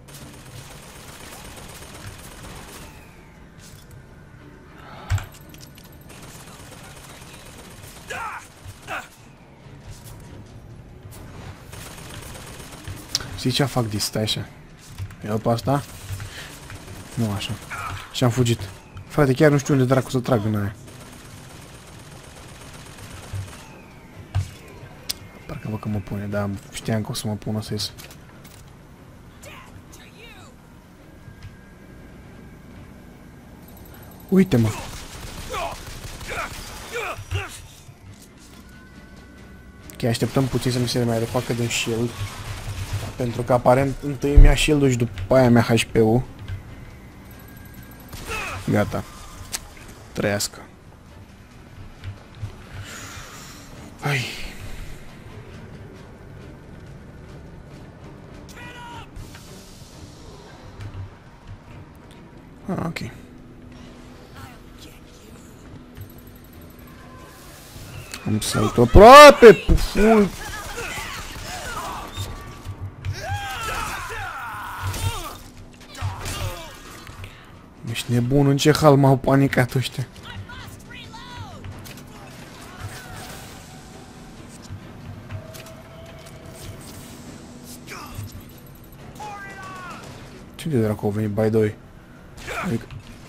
Știi ce fac de stai așa? Iau pe asta? Nu așa. Și am fugit. Frate, chiar nu știu unde dracu să trag în aia. Parcă văd că mă pune, dar știam că o să mă pună să ies. Uite-mă! Ok, așteptăm puțin să mi se mai refacă din shield. Pentru că aparent întâi mi-a shield-ul și după aia mi-a HP-ul. Gata. Trăiască. Ai. Ah, ok. Am sărit aproape, puful. Ești nebun, în ce hal m-au panicat ăștia? Cine de dracu au venit by 2? Adică...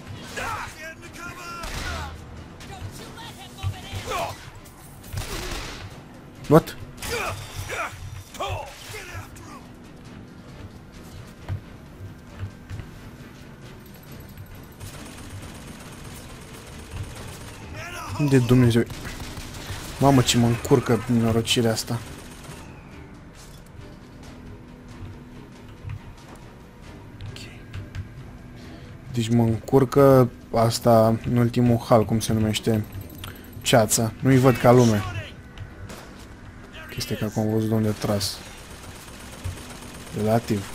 What? De Dumnezeu. Mamă, ce mă încurcă norocirea asta. Okay. Deci mă încurcă asta în ultimul hal, cum se numește, ceața. Nu-i văd ca lume. Chestia că acum am văzut de unde a tras. Relativ.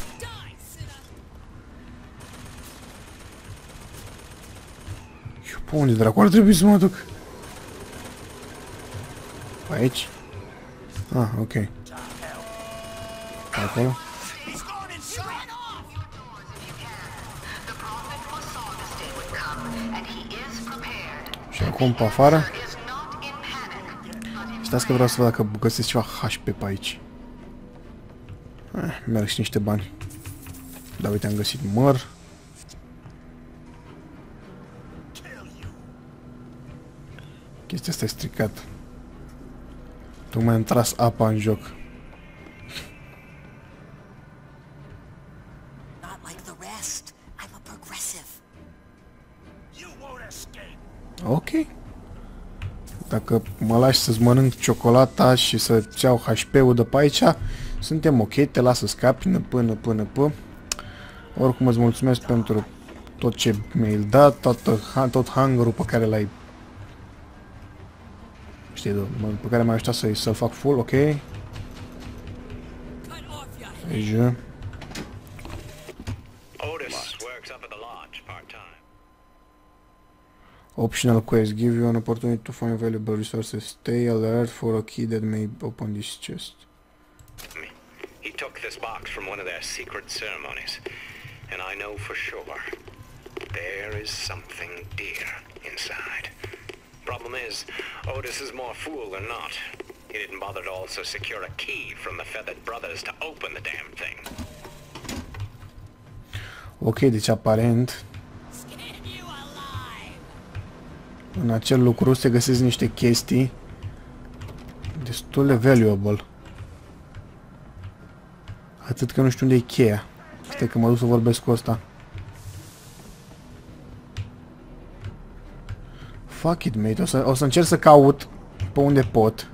Eu pe unde dracu ar trebui să mă duc? Aici? Ah, ok. Acolo? Și acum pe afară? Stați că vreau să văd dacă găsesc ceva HP pe aici. Merg și niște bani. Da, uite, am găsit măr. Chestia asta e stricată. Tocmai am tras apa în joc. Ok. Dacă mă lași să-ți mănânc ciocolata și să-ți iau HP-ul de pe aici, suntem ok, te las să scapi până. Oricum îți mulțumesc pentru tot ce mi-ai dat, tot hunger-ul pe care l-ai... Știi, pe care m-ai ajutat să-l fac full, ok. Aici. Optional quest. Give you an opportunity to find valuable resources. Stay alert for a key that may open this chest. He took this box from one of their secret ceremonies, and I know for sure there is something dear inside. Problem is, Otis is more fool than not. He didn't bother to also secure a key from the Feathered Brothers to open the damn thing. Ok, deci aparent în acel lucru se găsesc niște chestii destul de valuable. Atât că nu știu unde e cheia. Stai că mă duc să vorbesc cu ăsta. Fuck it, mate. O să încerc să caut pe unde pot.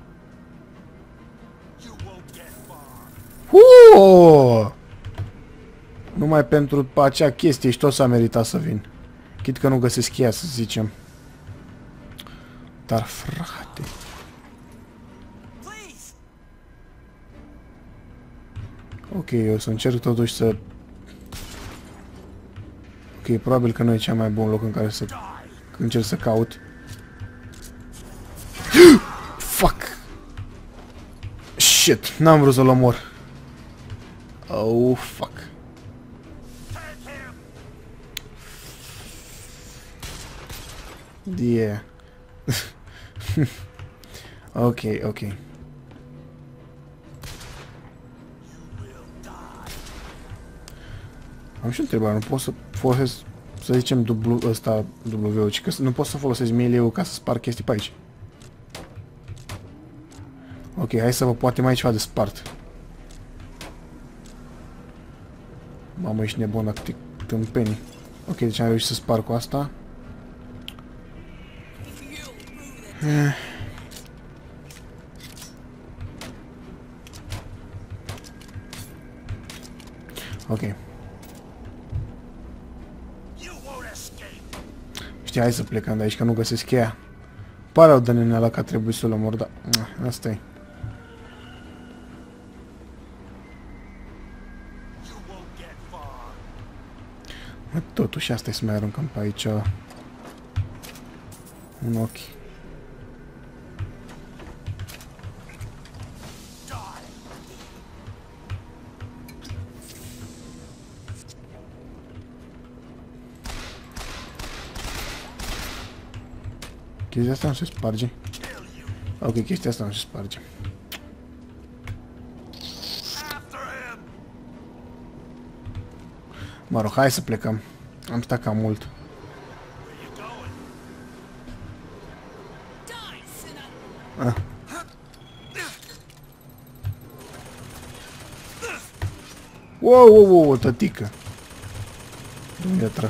Numai pentru acea chestie și tot s-a meritat să vin. Chit că nu găsesc cheia, să zicem. Dar frate... Ok, eu să încerc totuși să... Ok, probabil că nu e cel mai bun loc în care să încerc să caut. Fuck! Shit, n-am vrut să-l omor. Oh, fuck. Yeah. Ok, ok. Am și o întrebare, nu pot să folosesc, să zicem, W, ci că nu pot să folosesc melee-ul ca să spar chestii pe aici. Ok, hai să vă poate mai ceva de spart. Mamă, ești nebun la câte tâmpenii. Ok, deci am reușit să spar cu asta. Ok. Știi, hai să plecăm de aici, că nu găsesc cheia. Pare rău de neneala că a trebuit să-l omor, dar... asta e. Totuși, asta e să mai aruncăm pe aici un ochi. Chestia asta nu se sparge. Ok, chestia asta nu se sparge. Mă rog, hai să plecăm. Am stat cam mult. Wow, wow, wow, tătică. Nu mi-a tras.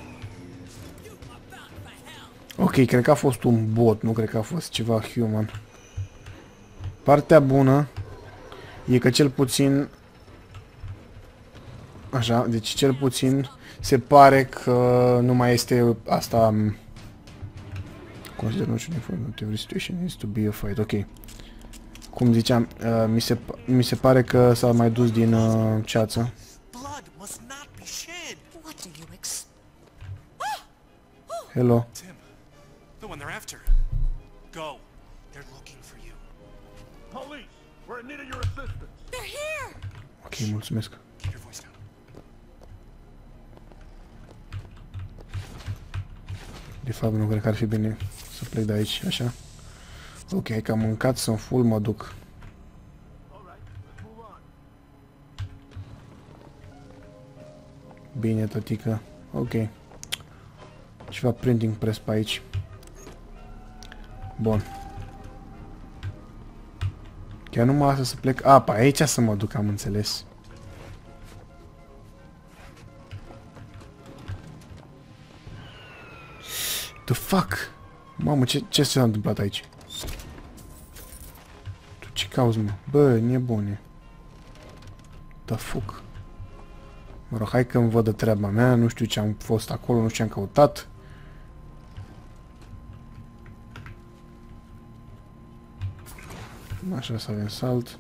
Ok, cred că a fost un bot, nu cred că a fost ceva human. Partea bună e că cel puțin... Așa, deci cel puțin se pare că nu mai este asta... Consider notion in every situation needs to be a fight. Ok. Cum ziceam, mi se pare că s-a mai dus din ceață. Hello. Tim, the one they're after. Go. They're looking for you. Police, we're in need of your assistance. They're here. Ok, mulțumesc. Keep your voice down. De fapt, nu cred că ar fi bine să plec de aici, așa. Ok, hai că am mâncat, sunt full, mă duc. Bine, tătică. Ok. Ceva printing press pe aici. Bun. Chiar nu mă lasă să plec. A, pe aici să mă duc, am înțeles. The fuck? Mamă, ce s-a întâmplat aici? Tu ce cauzi, mă? Bă, nebune. The fuck? Mă rog, hai că-mi văd de treaba mea, nu știu ce am fost acolo, nu știu ce am căutat. Așa, să avem salt.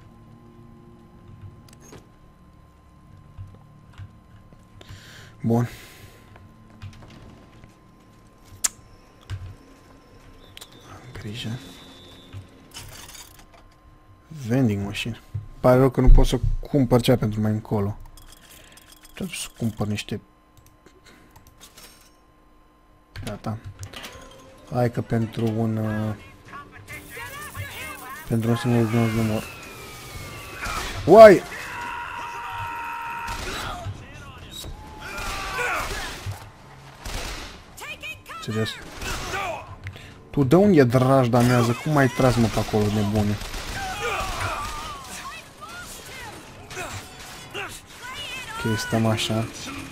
Bun. Am grijă. Vending machine. Pare rău că nu pot să cumpăr cea pentru mai încolo. Trebuie să cumpăr niște... Gata. Hai că pentru un... pentru un singur număr. Uai! serios. Tu de unde e drajda mează? Cum ai tras, mă, pe acolo, nebune? Ok, stăm așa.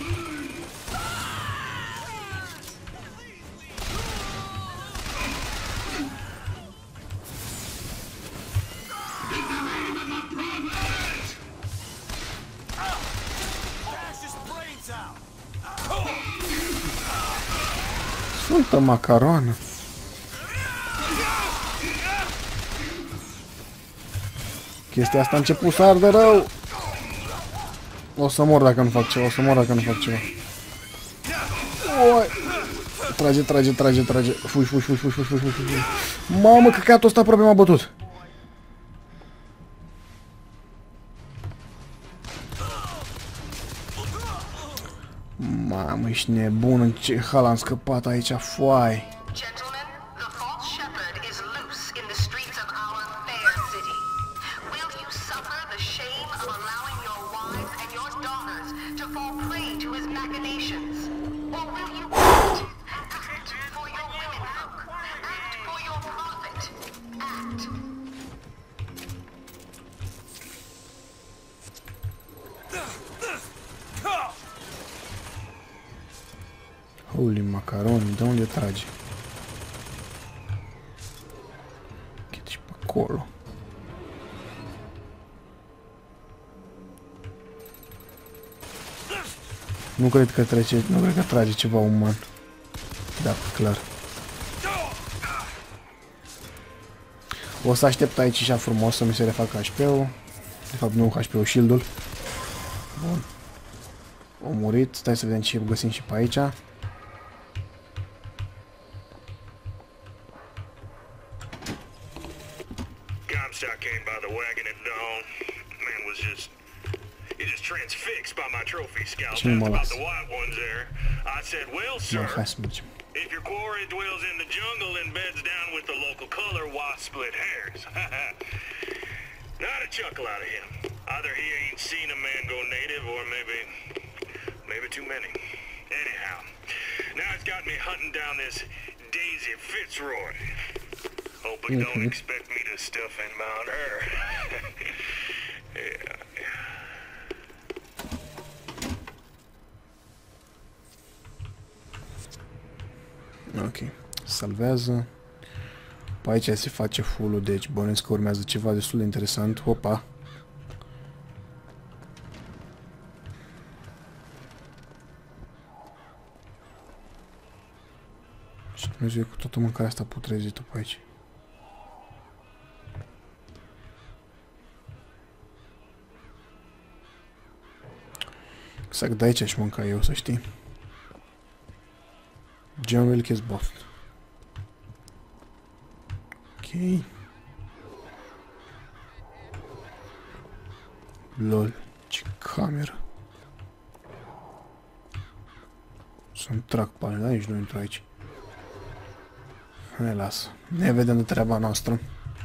Sfântă macaroană! Chestia asta a început să ardă rău! O să mor dacă nu fac ceva, o să mor dacă nu fac ceva. Oi! Trage. Fugi. Mamă, căcatul ăsta aproape m-a bătut. Mamă, ești nebun, în ce hal am scăpat aici, foai. Holy macaroni, de unde trage? Uite și pe acolo. Nu cred că trage ceva uman. Da, clar. O să aștept aici așa frumos să mi se refacă HP-ul. De fapt nu HP-ul, shield-ul. Bun. O murit. Stai să vedem ce găsim și pe aici. Comstock came by the wagon at dawn. Man was just transfixed by my trophy scalp. About the white ones there. I said, well, sir, if your quarry dwells in the jungle and beds down with the local color, why split hairs? Not a chuckle out of him. Either he ain't seen a man go native, or maybe too many. Anyhow, now it's got me hunting down this Daisy Fitzroy. Hope you don't expect me to stuff and mount her. Yeah. Ok, salvează. Pe aici se face full-ul, deci bănuiesc că urmează ceva destul de interesant. Hopa! Și Dumnezeu, cu toată mâncarea asta putrezită pe aici. Exact de aici aș mânca eu, să știi. John Wilkes Boston. Ok. Lol, ce cameră. Să-mi trag palele, aici nu intru aici. Ne lasă. Ne vedem de treaba noastră.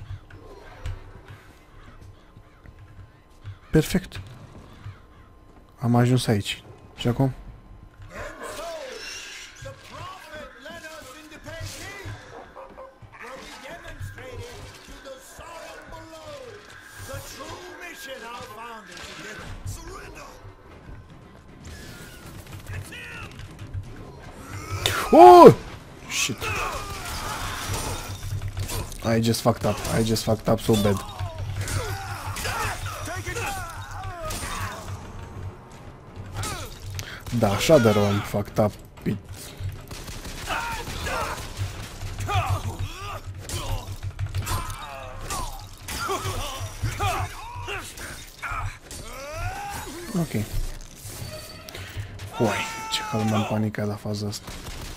Perfect. Am ajuns aici. Și acum? Oh! Shit. I just fucked up. I just fucked up so bad. Da, așa de rău am fucked up. Ok. Uai, ce hal m-am panicat la faza asta.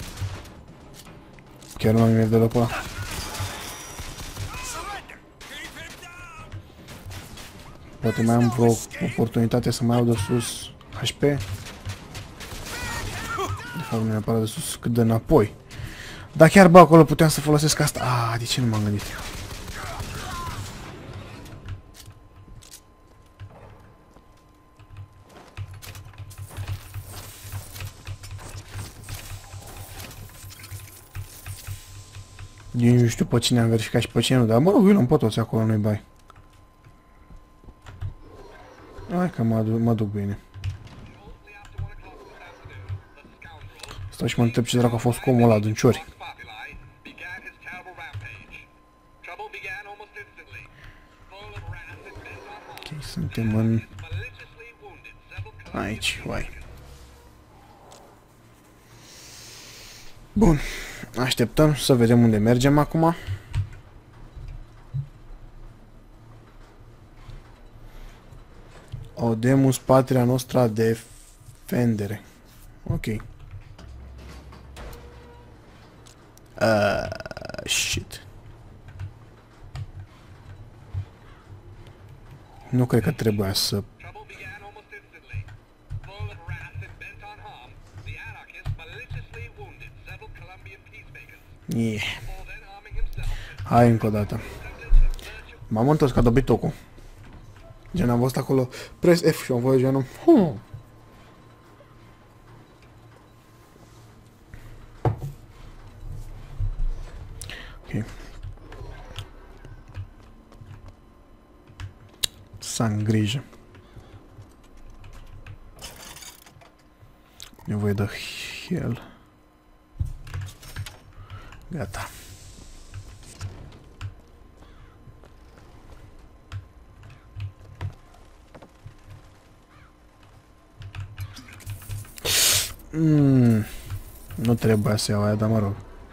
Chiar nu am nimic de locul ăla. Poate mai am vreo oportunitate să mai iau de sus HP. De fapt nu neapărat de sus, cât de înapoi. Dar chiar bă, acolo puteam să folosesc asta. Ah, de ce nu m-am gândit? Eu nu știu pe cine am verificat și pe cine nu, dar mă rog, eu l-am pe toți acolo, nu-i bai. Hai că mă duc bine. Stau și mă întreb ce dracu a fost cu omul ăla din ciori. Ok, suntem în... aici, uai. Bun, așteptăm să vedem unde mergem acum. Odemus patria nostra defendere. Ok. Shit. Nu cred că trebuia să... Yeah. Hai încă o dată. M-am întors ca dobitocul. Gen am văzut acolo, press F și am văzut genul. Ok. Să am grijă. Nevoie de heal. Gata. Nu trebuia să iau aia, dar mă rog.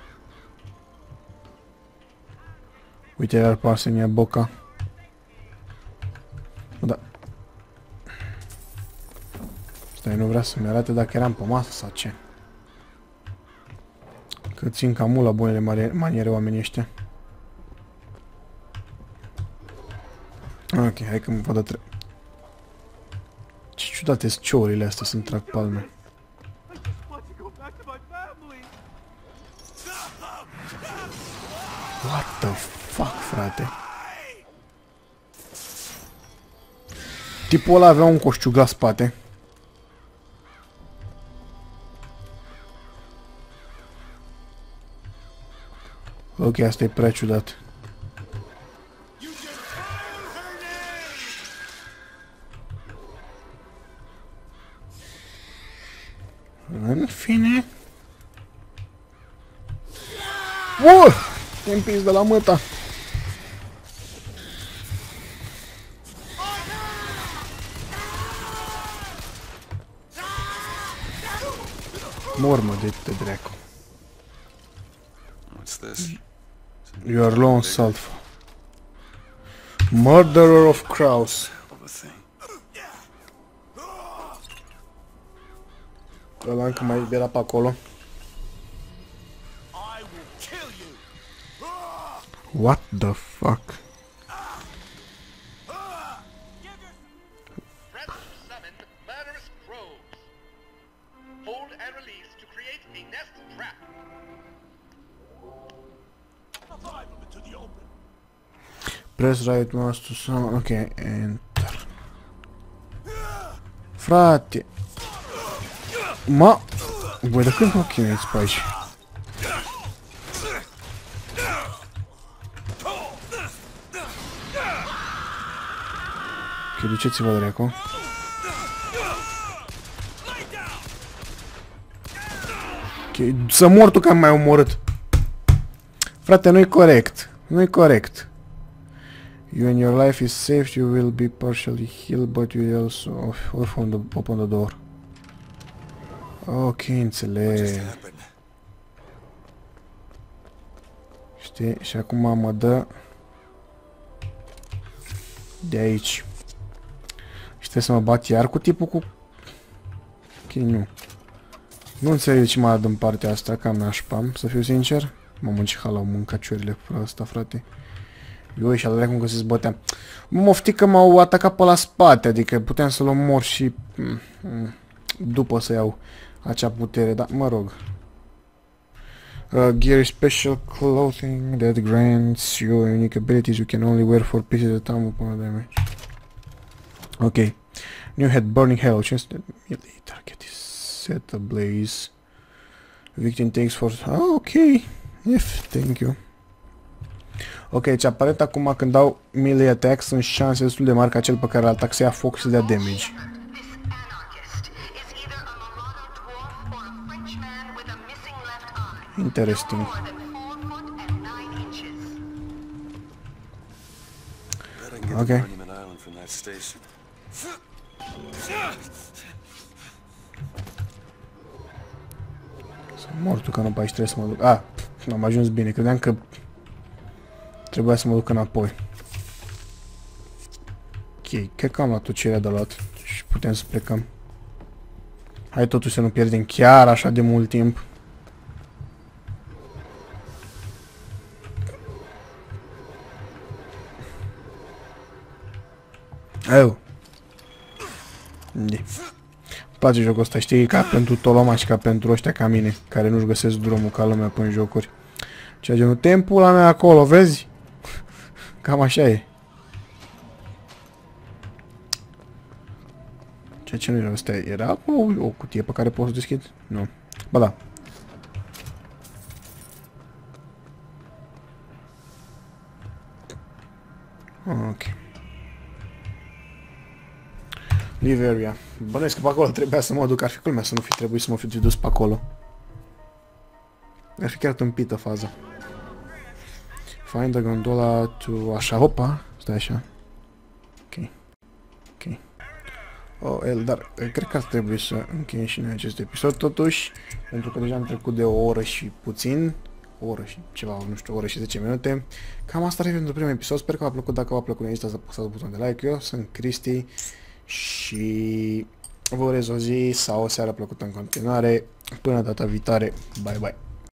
Uite, iar pasă în ea boca. Da. Stai, nu vrea să-mi arate dacă eram pe masă sau ce. Că țin cam mult la bunele maniere oamenii ăștia. Ok, hai că mă văd de ce ciudate sunt ciourile astea să-mi trag palme. What the fuck, frate? Tipul ăla avea un coșciug la spate. Ok, asta e prea ciudat. În fine. Te-mi împins de la măta. Mor, mă, de dracu. What's this? You are lone self. Murderer of crows. Ăla încă mai era pe acolo. What the fuck? Hold and release to create a nest trap. Press right mouse to summon. Ok, enter. Frate. Ma. Băi, de când mă chinuiți pe aici? Ok, duceți-vă, dracu. Ok, să mor tu că am mai omorât. Frate, nu-i corect. Nu-i corect. You and your life is safe, you will be partially healed, but you will also open the door. Ok, înțeleg. Știi? Și acum mă dă de aici. Și trebuie să mă bat iar cu tipul cu... Ok, nu. Nu înțeleg ce m-a dat în partea asta, cam nașpam, să fiu sincer. Mamă, ce halau mâncaciorile pe asta, frate. Eu și alea cum că se zbătea. Mă mofti că m-au atacat pe la spate, adică puteam să-l omor și... după să iau acea putere, dar mă rog. Gear special clothing that grants you unique abilities you can only wear for pieces at a time upon damage. Ok. New head, burning hell, chance that melee target is set ablaze. Victim takes for... Ah, ok. If, thank you. Ok, deci aparent acum când dau melee attack sunt șanse destul de mari ca cel pe care îl atac să ia foc și să dea damage. Interesting. Ok. Sunt mortul că nu pe aici trebuie să mă duc. Ah, am ajuns bine. Credeam că trebuia să mă duc înapoi. Ok, cred că am luat tot ce era de luat și putem să plecăm. Hai totuși să nu pierdem chiar așa de mult timp. Eu. Îmi place jocul ăsta, știi, ca pentru Toloma și ca pentru ăștia ca mine, care nu-și găsesc drumul ca lumea până în jocuri. Ceea genul, timpul la mea acolo, vezi? Cam așa e. Ceea ce nu era ăsta, era acolo o cutie pe care pot să deschid? Nu. Ba da. Ok. Live area. Bănuiesc că pe acolo trebuia să mă duc, ar fi culmea să nu fi trebuit să mă fi dus pe acolo. Ar fi chiar tâmpită faza. Find the gondola to... Așa, hopa. Stai așa. Ok. Ok. Oh, dar cred că ar trebui să încheiem și noi acest episod totuși. Pentru că deja am trecut de o oră și puțin. O oră și ceva, nu știu, o oră și 10 minute. Cam asta ar fi pentru primul episod. Sper că v-a plăcut. Dacă v-a plăcut, nu ezitați să apăsați butonul de like. Eu sunt Cristi. Și vă urez o zi sau o seară plăcută în continuare. Până data viitoare. Bye bye.